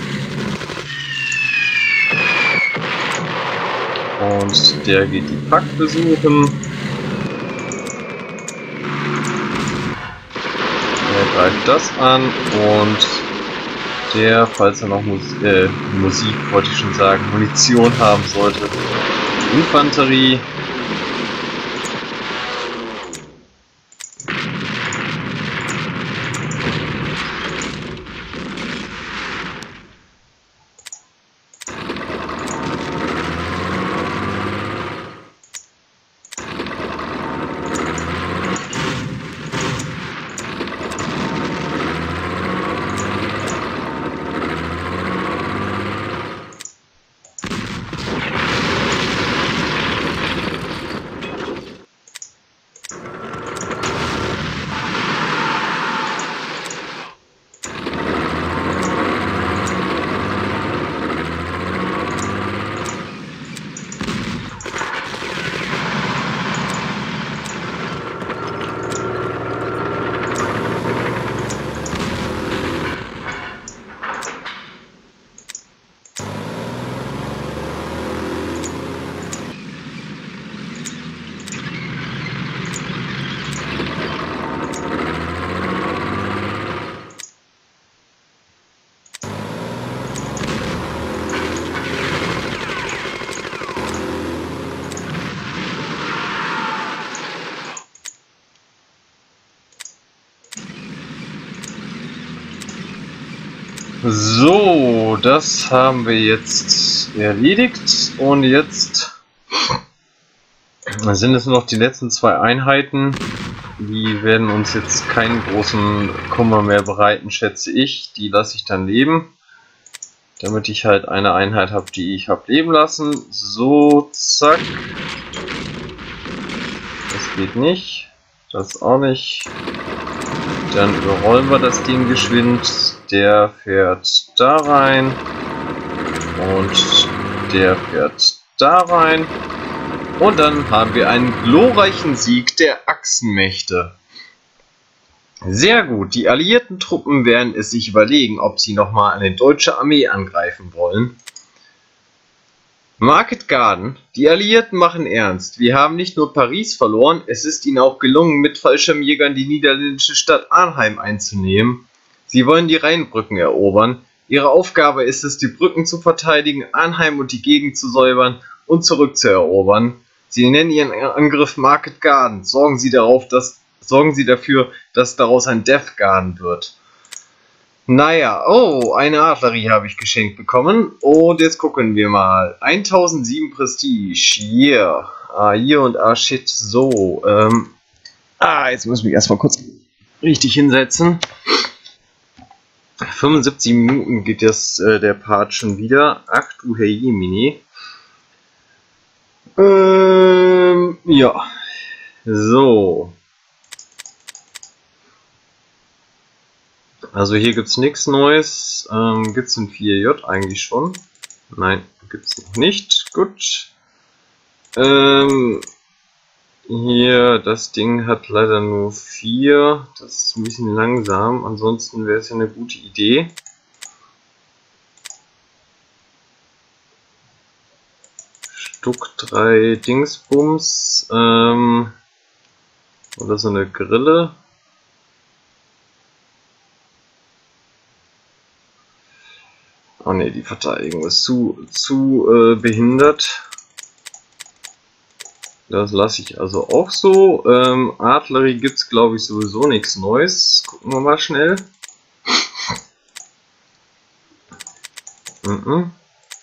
Und der geht die Pack besuchen. Der greift das an und der, falls er noch Mus äh, Musik, wollte ich schon sagen, Munition haben sollte. Infanterie. So, das haben wir jetzt erledigt und jetzt sind es nur noch die letzten zwei Einheiten. Die werden uns jetzt keinen großen Kummer mehr bereiten, schätze ich. Die lasse ich dann leben, damit ich halt eine Einheit habe, die ich habe leben lassen. So, zack. Das geht nicht. Das auch nicht. Dann überrollen wir das Ding geschwind. Der fährt da rein. Und der fährt da rein. Und dann haben wir einen glorreichen Sieg der Achsenmächte. Sehr gut. Die alliierten Truppen werden es sich überlegen, ob sie nochmal eine deutsche Armee angreifen wollen. Market Garden. Die Alliierten machen ernst. Wir haben nicht nur Paris verloren, es ist ihnen auch gelungen, mit Fallschirmjägern die niederländische Stadt Arnheim einzunehmen. Sie wollen die Rheinbrücken erobern. Ihre Aufgabe ist es, die Brücken zu verteidigen, Arnheim und die Gegend zu säubern und zurückzuerobern. Sie nennen ihren Angriff Market Garden. Sorgen Sie darauf, dass, sorgen Sie dafür, dass daraus ein Death Garden wird. Naja, oh, eine Artillerie habe ich geschenkt bekommen. Und jetzt gucken wir mal. eintausendsieben Prestige. Yeah. Ah, hier und ah, shit. So. Ähm. Ah, jetzt muss ich mich erstmal kurz richtig hinsetzen. fünfundsiebzig Minuten geht jetzt äh, der Part schon wieder. Ach du Herrjemine. Ähm, ja. So. Also hier gibt es nichts Neues. Ähm, gibt es in vier J eigentlich schon? Nein, gibt es noch nicht. Gut. Ähm, hier, das Ding hat leider nur vier. Das ist ein bisschen langsam. Ansonsten wäre es ja eine gute Idee. Stuck drei Dingsbums. Ähm, oder so eine Grille. Oh ne, die Verteidigung ist zu, zu äh, behindert. Das lasse ich also auch so. Ähm, Artillerie gibt es, glaube ich, sowieso nichts Neues. Gucken wir mal schnell. Mhm.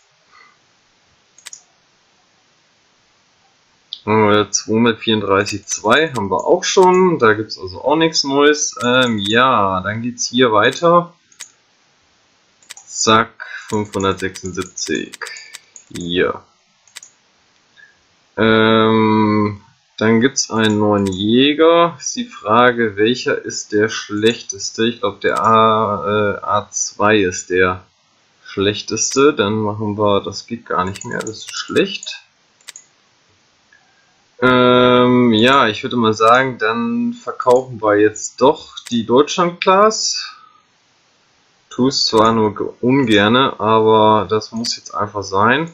zweihundertvierunddreißig Komma zwei haben wir auch schon. Da gibt es also auch nichts Neues. Ähm, ja, dann geht es hier weiter. Zack, fünfhundertsechsundsiebzig. Hier. Ähm, dann gibt es einen neuen Jäger. Ist die Frage, welcher ist der schlechteste? Ich glaube, der A, äh, A zwei ist der schlechteste. Dann machen wir, das geht gar nicht mehr, das ist schlecht. Ähm, ja, ich würde mal sagen, dann verkaufen wir jetzt doch die Deutschland-Class. Tue es zwar nur ungerne, aber das muss jetzt einfach sein.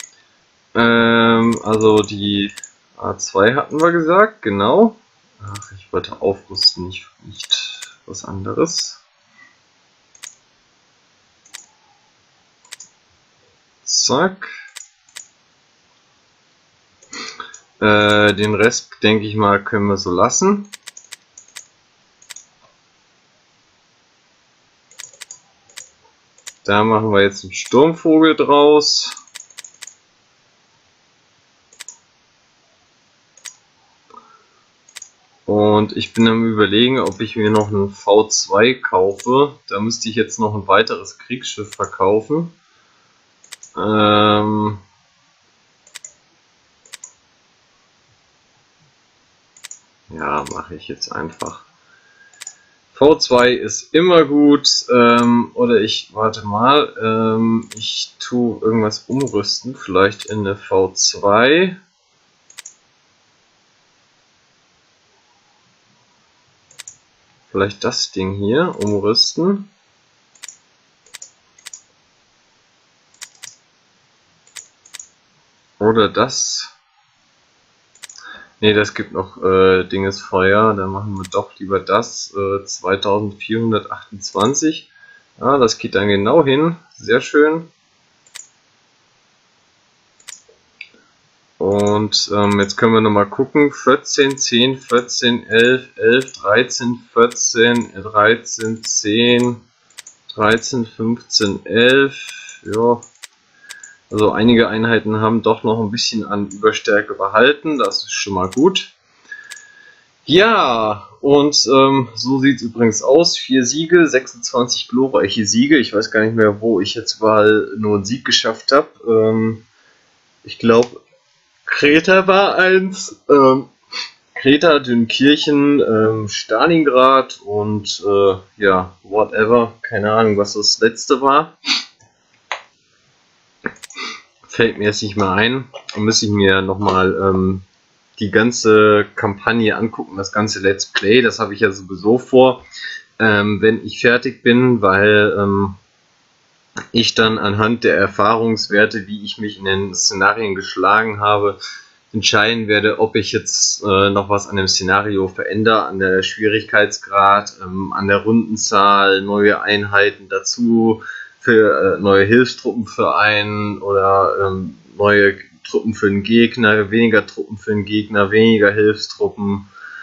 Ähm, also die A zwei hatten wir gesagt, genau. Ach, ich wollte aufrüsten, nicht, nicht was anderes. Zack. Äh, den Rest, denke ich mal, können wir so lassen. Da machen wir jetzt einen Sturmvogel draus. Und ich bin am Überlegen, ob ich mir noch einen V zwei kaufe. Da müsste ich jetzt noch ein weiteres Kriegsschiff verkaufen. Ähm ja, mache ich jetzt einfach. V zwei ist immer gut. Ähm, oder ich, warte mal, ähm, ich tue irgendwas umrüsten. Vielleicht in eine V zwei. Vielleicht das Ding hier umrüsten. Oder das. Ne, das gibt noch äh, Dingesfeuer. Dann machen wir doch lieber das. Äh, zweitausendvierhundertachtundzwanzig. Ja, das geht dann genau hin. Sehr schön. Und ähm, jetzt können wir nochmal gucken. vierzehn, zehn, vierzehn, elf, elf, dreizehn, vierzehn, dreizehn, zehn, dreizehn, fünfzehn, elf. Ja. Also einige Einheiten haben doch noch ein bisschen an Überstärke behalten, das ist schon mal gut. Ja, und ähm, so sieht es übrigens aus. Vier Siege, sechsundzwanzig glorreiche Siege. Ich weiß gar nicht mehr, wo ich jetzt überall nur einen Sieg geschafft habe. Ähm, ich glaube, Kreta war eins, ähm, Kreta, Dünkirchen, ähm, Stalingrad und äh, ja, whatever. Keine Ahnung, was das letzte war. Fällt mir jetzt nicht mehr ein. Da müsste ich mir nochmal ähm, die ganze Kampagne angucken, das ganze Let's Play. Das habe ich ja sowieso vor, ähm, wenn ich fertig bin, weil ähm, ich dann anhand der Erfahrungswerte, wie ich mich in den Szenarien geschlagen habe, entscheiden werde, ob ich jetzt äh, noch was an dem Szenario verändere, an der Schwierigkeitsgrad, ähm, an der Rundenzahl, neue Einheiten dazu, für äh, neue Hilfstruppen für einen oder ähm, neue Truppen für den Gegner, weniger Truppen für den Gegner, weniger Hilfstruppen.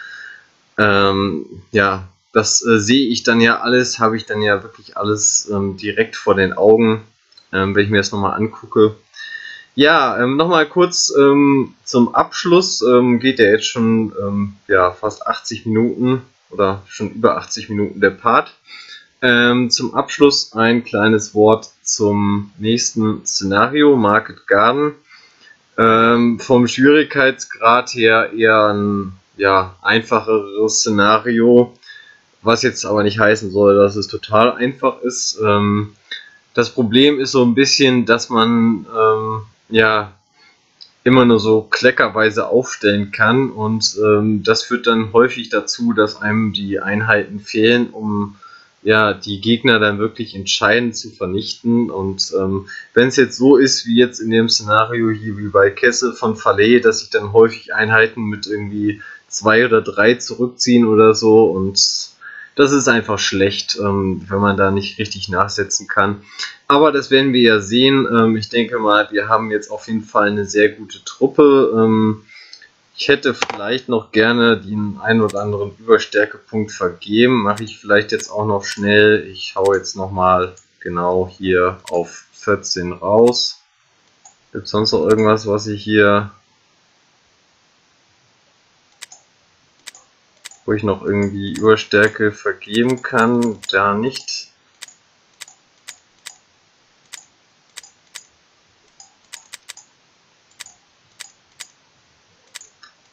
Ähm, ja, das äh, sehe ich dann ja alles, habe ich dann ja wirklich alles ähm, direkt vor den Augen, ähm, wenn ich mir das nochmal angucke. Ja, ähm, nochmal kurz ähm, zum Abschluss, ähm, geht ja jetzt schon ähm, ja, fast achtzig Minuten oder schon über achtzig Minuten der Part. Ähm, zum Abschluss ein kleines Wort zum nächsten Szenario, Market Garden. Ähm, vom Schwierigkeitsgrad her eher ein ja, einfacheres Szenario, was jetzt aber nicht heißen soll, dass es total einfach ist. Ähm, das Problem ist so ein bisschen, dass man ähm, ja immer nur so kleckerweise aufstellen kann und ähm, das führt dann häufig dazu, dass einem die Einheiten fehlen, um ja die Gegner dann wirklich entscheidend zu vernichten. Und ähm, wenn es jetzt so ist wie jetzt in dem Szenario hier wie bei Kessel von Fallet, dass sich dann häufig Einheiten mit irgendwie zwei oder drei zurückziehen oder so, und das ist einfach schlecht, ähm, wenn man da nicht richtig nachsetzen kann. Aber das werden wir ja sehen. Ähm, ich denke mal, wir haben jetzt auf jeden Fall eine sehr gute Truppe. Ähm, ich hätte vielleicht noch gerne den einen oder anderen Überstärkepunkt vergeben. Mache ich vielleicht jetzt auch noch schnell. Ich hau jetzt nochmal genau hier auf vierzehn raus. Gibt es sonst noch irgendwas, was ich hier... wo ich noch irgendwie Überstärke vergeben kann? Da nicht.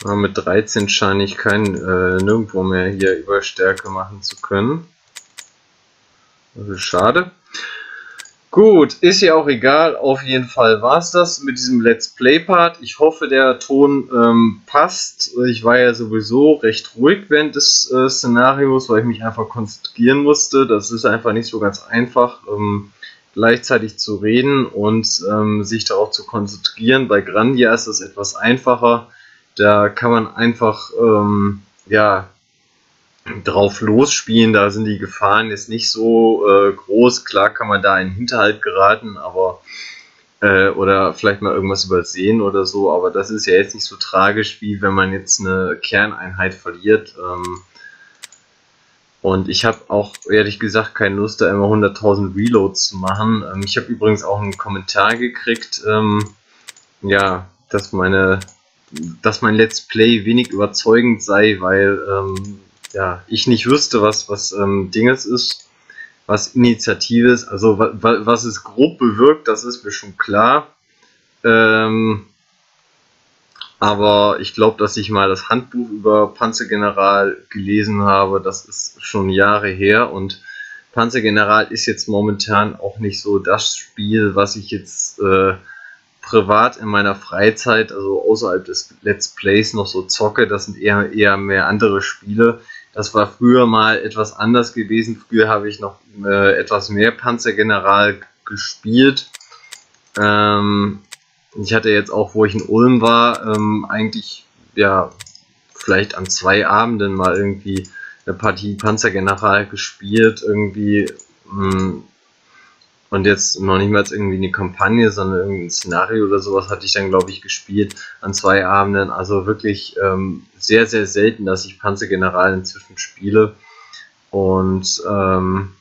Aber mit dreizehn scheine ich kein, äh, nirgendwo mehr hier Überstärke machen zu können. Das ist schade. Gut, ist ja auch egal, auf jeden Fall war es das mit diesem Let's Play Part. Ich hoffe, der Ton ähm, passt. Ich war ja sowieso recht ruhig während des äh, Szenarios, weil ich mich einfach konzentrieren musste. Das ist einfach nicht so ganz einfach, ähm, gleichzeitig zu reden und ähm, sich darauf zu konzentrieren. Bei Grandia ist es etwas einfacher. Da kann man einfach, ähm, ja, drauf losspielen, da sind die Gefahren jetzt nicht so äh, groß. Klar kann man da in den Hinterhalt geraten, aber äh, oder vielleicht mal irgendwas übersehen oder so, aber das ist ja jetzt nicht so tragisch, wie wenn man jetzt eine Kerneinheit verliert. Ähm, und ich habe auch ehrlich gesagt keine Lust, da immer hunderttausend Reloads zu machen. Ähm, ich habe übrigens auch einen Kommentar gekriegt, ähm, ja, dass meine, dass mein Let's Play wenig überzeugend sei, weil ähm, ja, ich nicht wüsste, was, was ähm, Dinges ist, was Initiative ist, also wa, wa, was es grob bewirkt, das ist mir schon klar. Ähm, aber ich glaube, dass ich mal das Handbuch über Panzergeneral gelesen habe, das ist schon Jahre her und Panzergeneral ist jetzt momentan auch nicht so das Spiel, was ich jetzt äh, privat in meiner Freizeit, also außerhalb des Let's Plays noch so zocke. Das sind eher, eher mehr andere Spiele. Das war früher mal etwas anders gewesen. Früher habe ich noch äh, etwas mehr Panzergeneral gespielt. Ähm, ich hatte jetzt auch, wo ich in Ulm war, ähm, eigentlich ja vielleicht an zwei Abenden mal irgendwie eine Partie Panzergeneral gespielt. Irgendwie mh, und jetzt noch nicht mal irgendwie eine Kampagne, sondern irgendein Szenario oder sowas hatte ich dann, glaube ich, gespielt an zwei Abenden. Also wirklich ähm, sehr, sehr selten, dass ich Panzergeneral inzwischen spiele. Und ähm,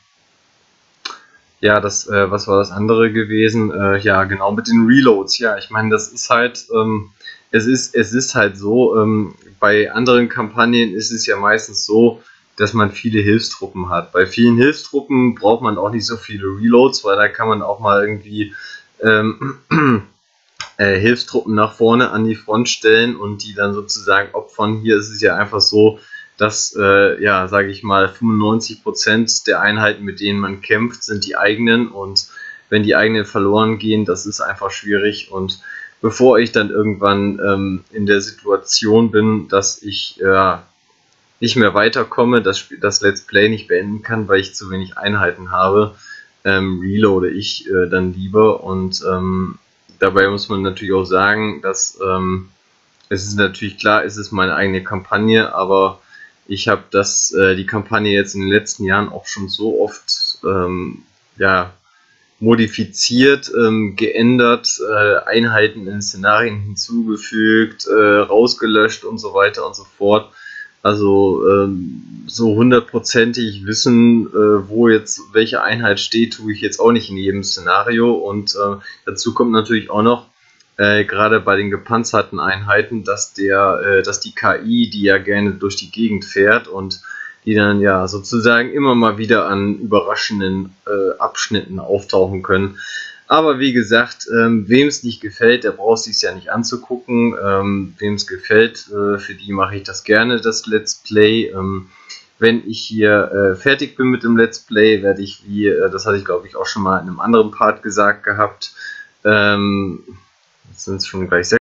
ja, das, äh, was war das andere gewesen? Äh, ja, genau, mit den Reloads. Ja, ich meine, das ist halt, ähm, es ist, es ist halt so, ähm, bei anderen Kampagnen ist es ja meistens so, dass man viele Hilfstruppen hat. Bei vielen Hilfstruppen braucht man auch nicht so viele Reloads, weil da kann man auch mal irgendwie ähm, äh, Hilfstruppen nach vorne an die Front stellen und die dann sozusagen opfern. Hier ist es ja einfach so, dass, äh, ja, sage ich mal, fünfundneunzig Prozent der Einheiten, mit denen man kämpft, sind die eigenen und wenn die eigenen verloren gehen, das ist einfach schwierig und bevor ich dann irgendwann ähm, in der Situation bin, dass ich ja, äh, nicht mehr weiterkomme, das, das Let's Play nicht beenden kann, weil ich zu wenig Einheiten habe, ähm, reloade ich äh, dann lieber und ähm, dabei muss man natürlich auch sagen, dass ähm, es ist natürlich klar, es ist meine eigene Kampagne, aber ich habe das äh, die Kampagne jetzt in den letzten Jahren auch schon so oft ähm, ja, modifiziert, ähm, geändert, äh, Einheiten in Szenarien hinzugefügt, äh, rausgelöscht und so weiter und so fort. Also ähm, so hundertprozentig wissen, äh, wo jetzt welche Einheit steht, tue ich jetzt auch nicht in jedem Szenario. Und äh, dazu kommt natürlich auch noch, äh, gerade bei den gepanzerten Einheiten, dass der, äh, dass die K I, die ja gerne durch die Gegend fährt und die dann ja sozusagen immer mal wieder an überraschenden äh, Abschnitten auftauchen können. Aber wie gesagt, ähm, wem es nicht gefällt, der braucht es sich ja nicht anzugucken. Ähm, wem es gefällt, äh, für die mache ich das gerne, das Let's Play. Ähm, wenn ich hier äh, fertig bin mit dem Let's Play, werde ich, wie, äh, das hatte ich glaube ich auch schon mal in einem anderen Part gesagt gehabt, ähm, jetzt sind es schon gleich sechs.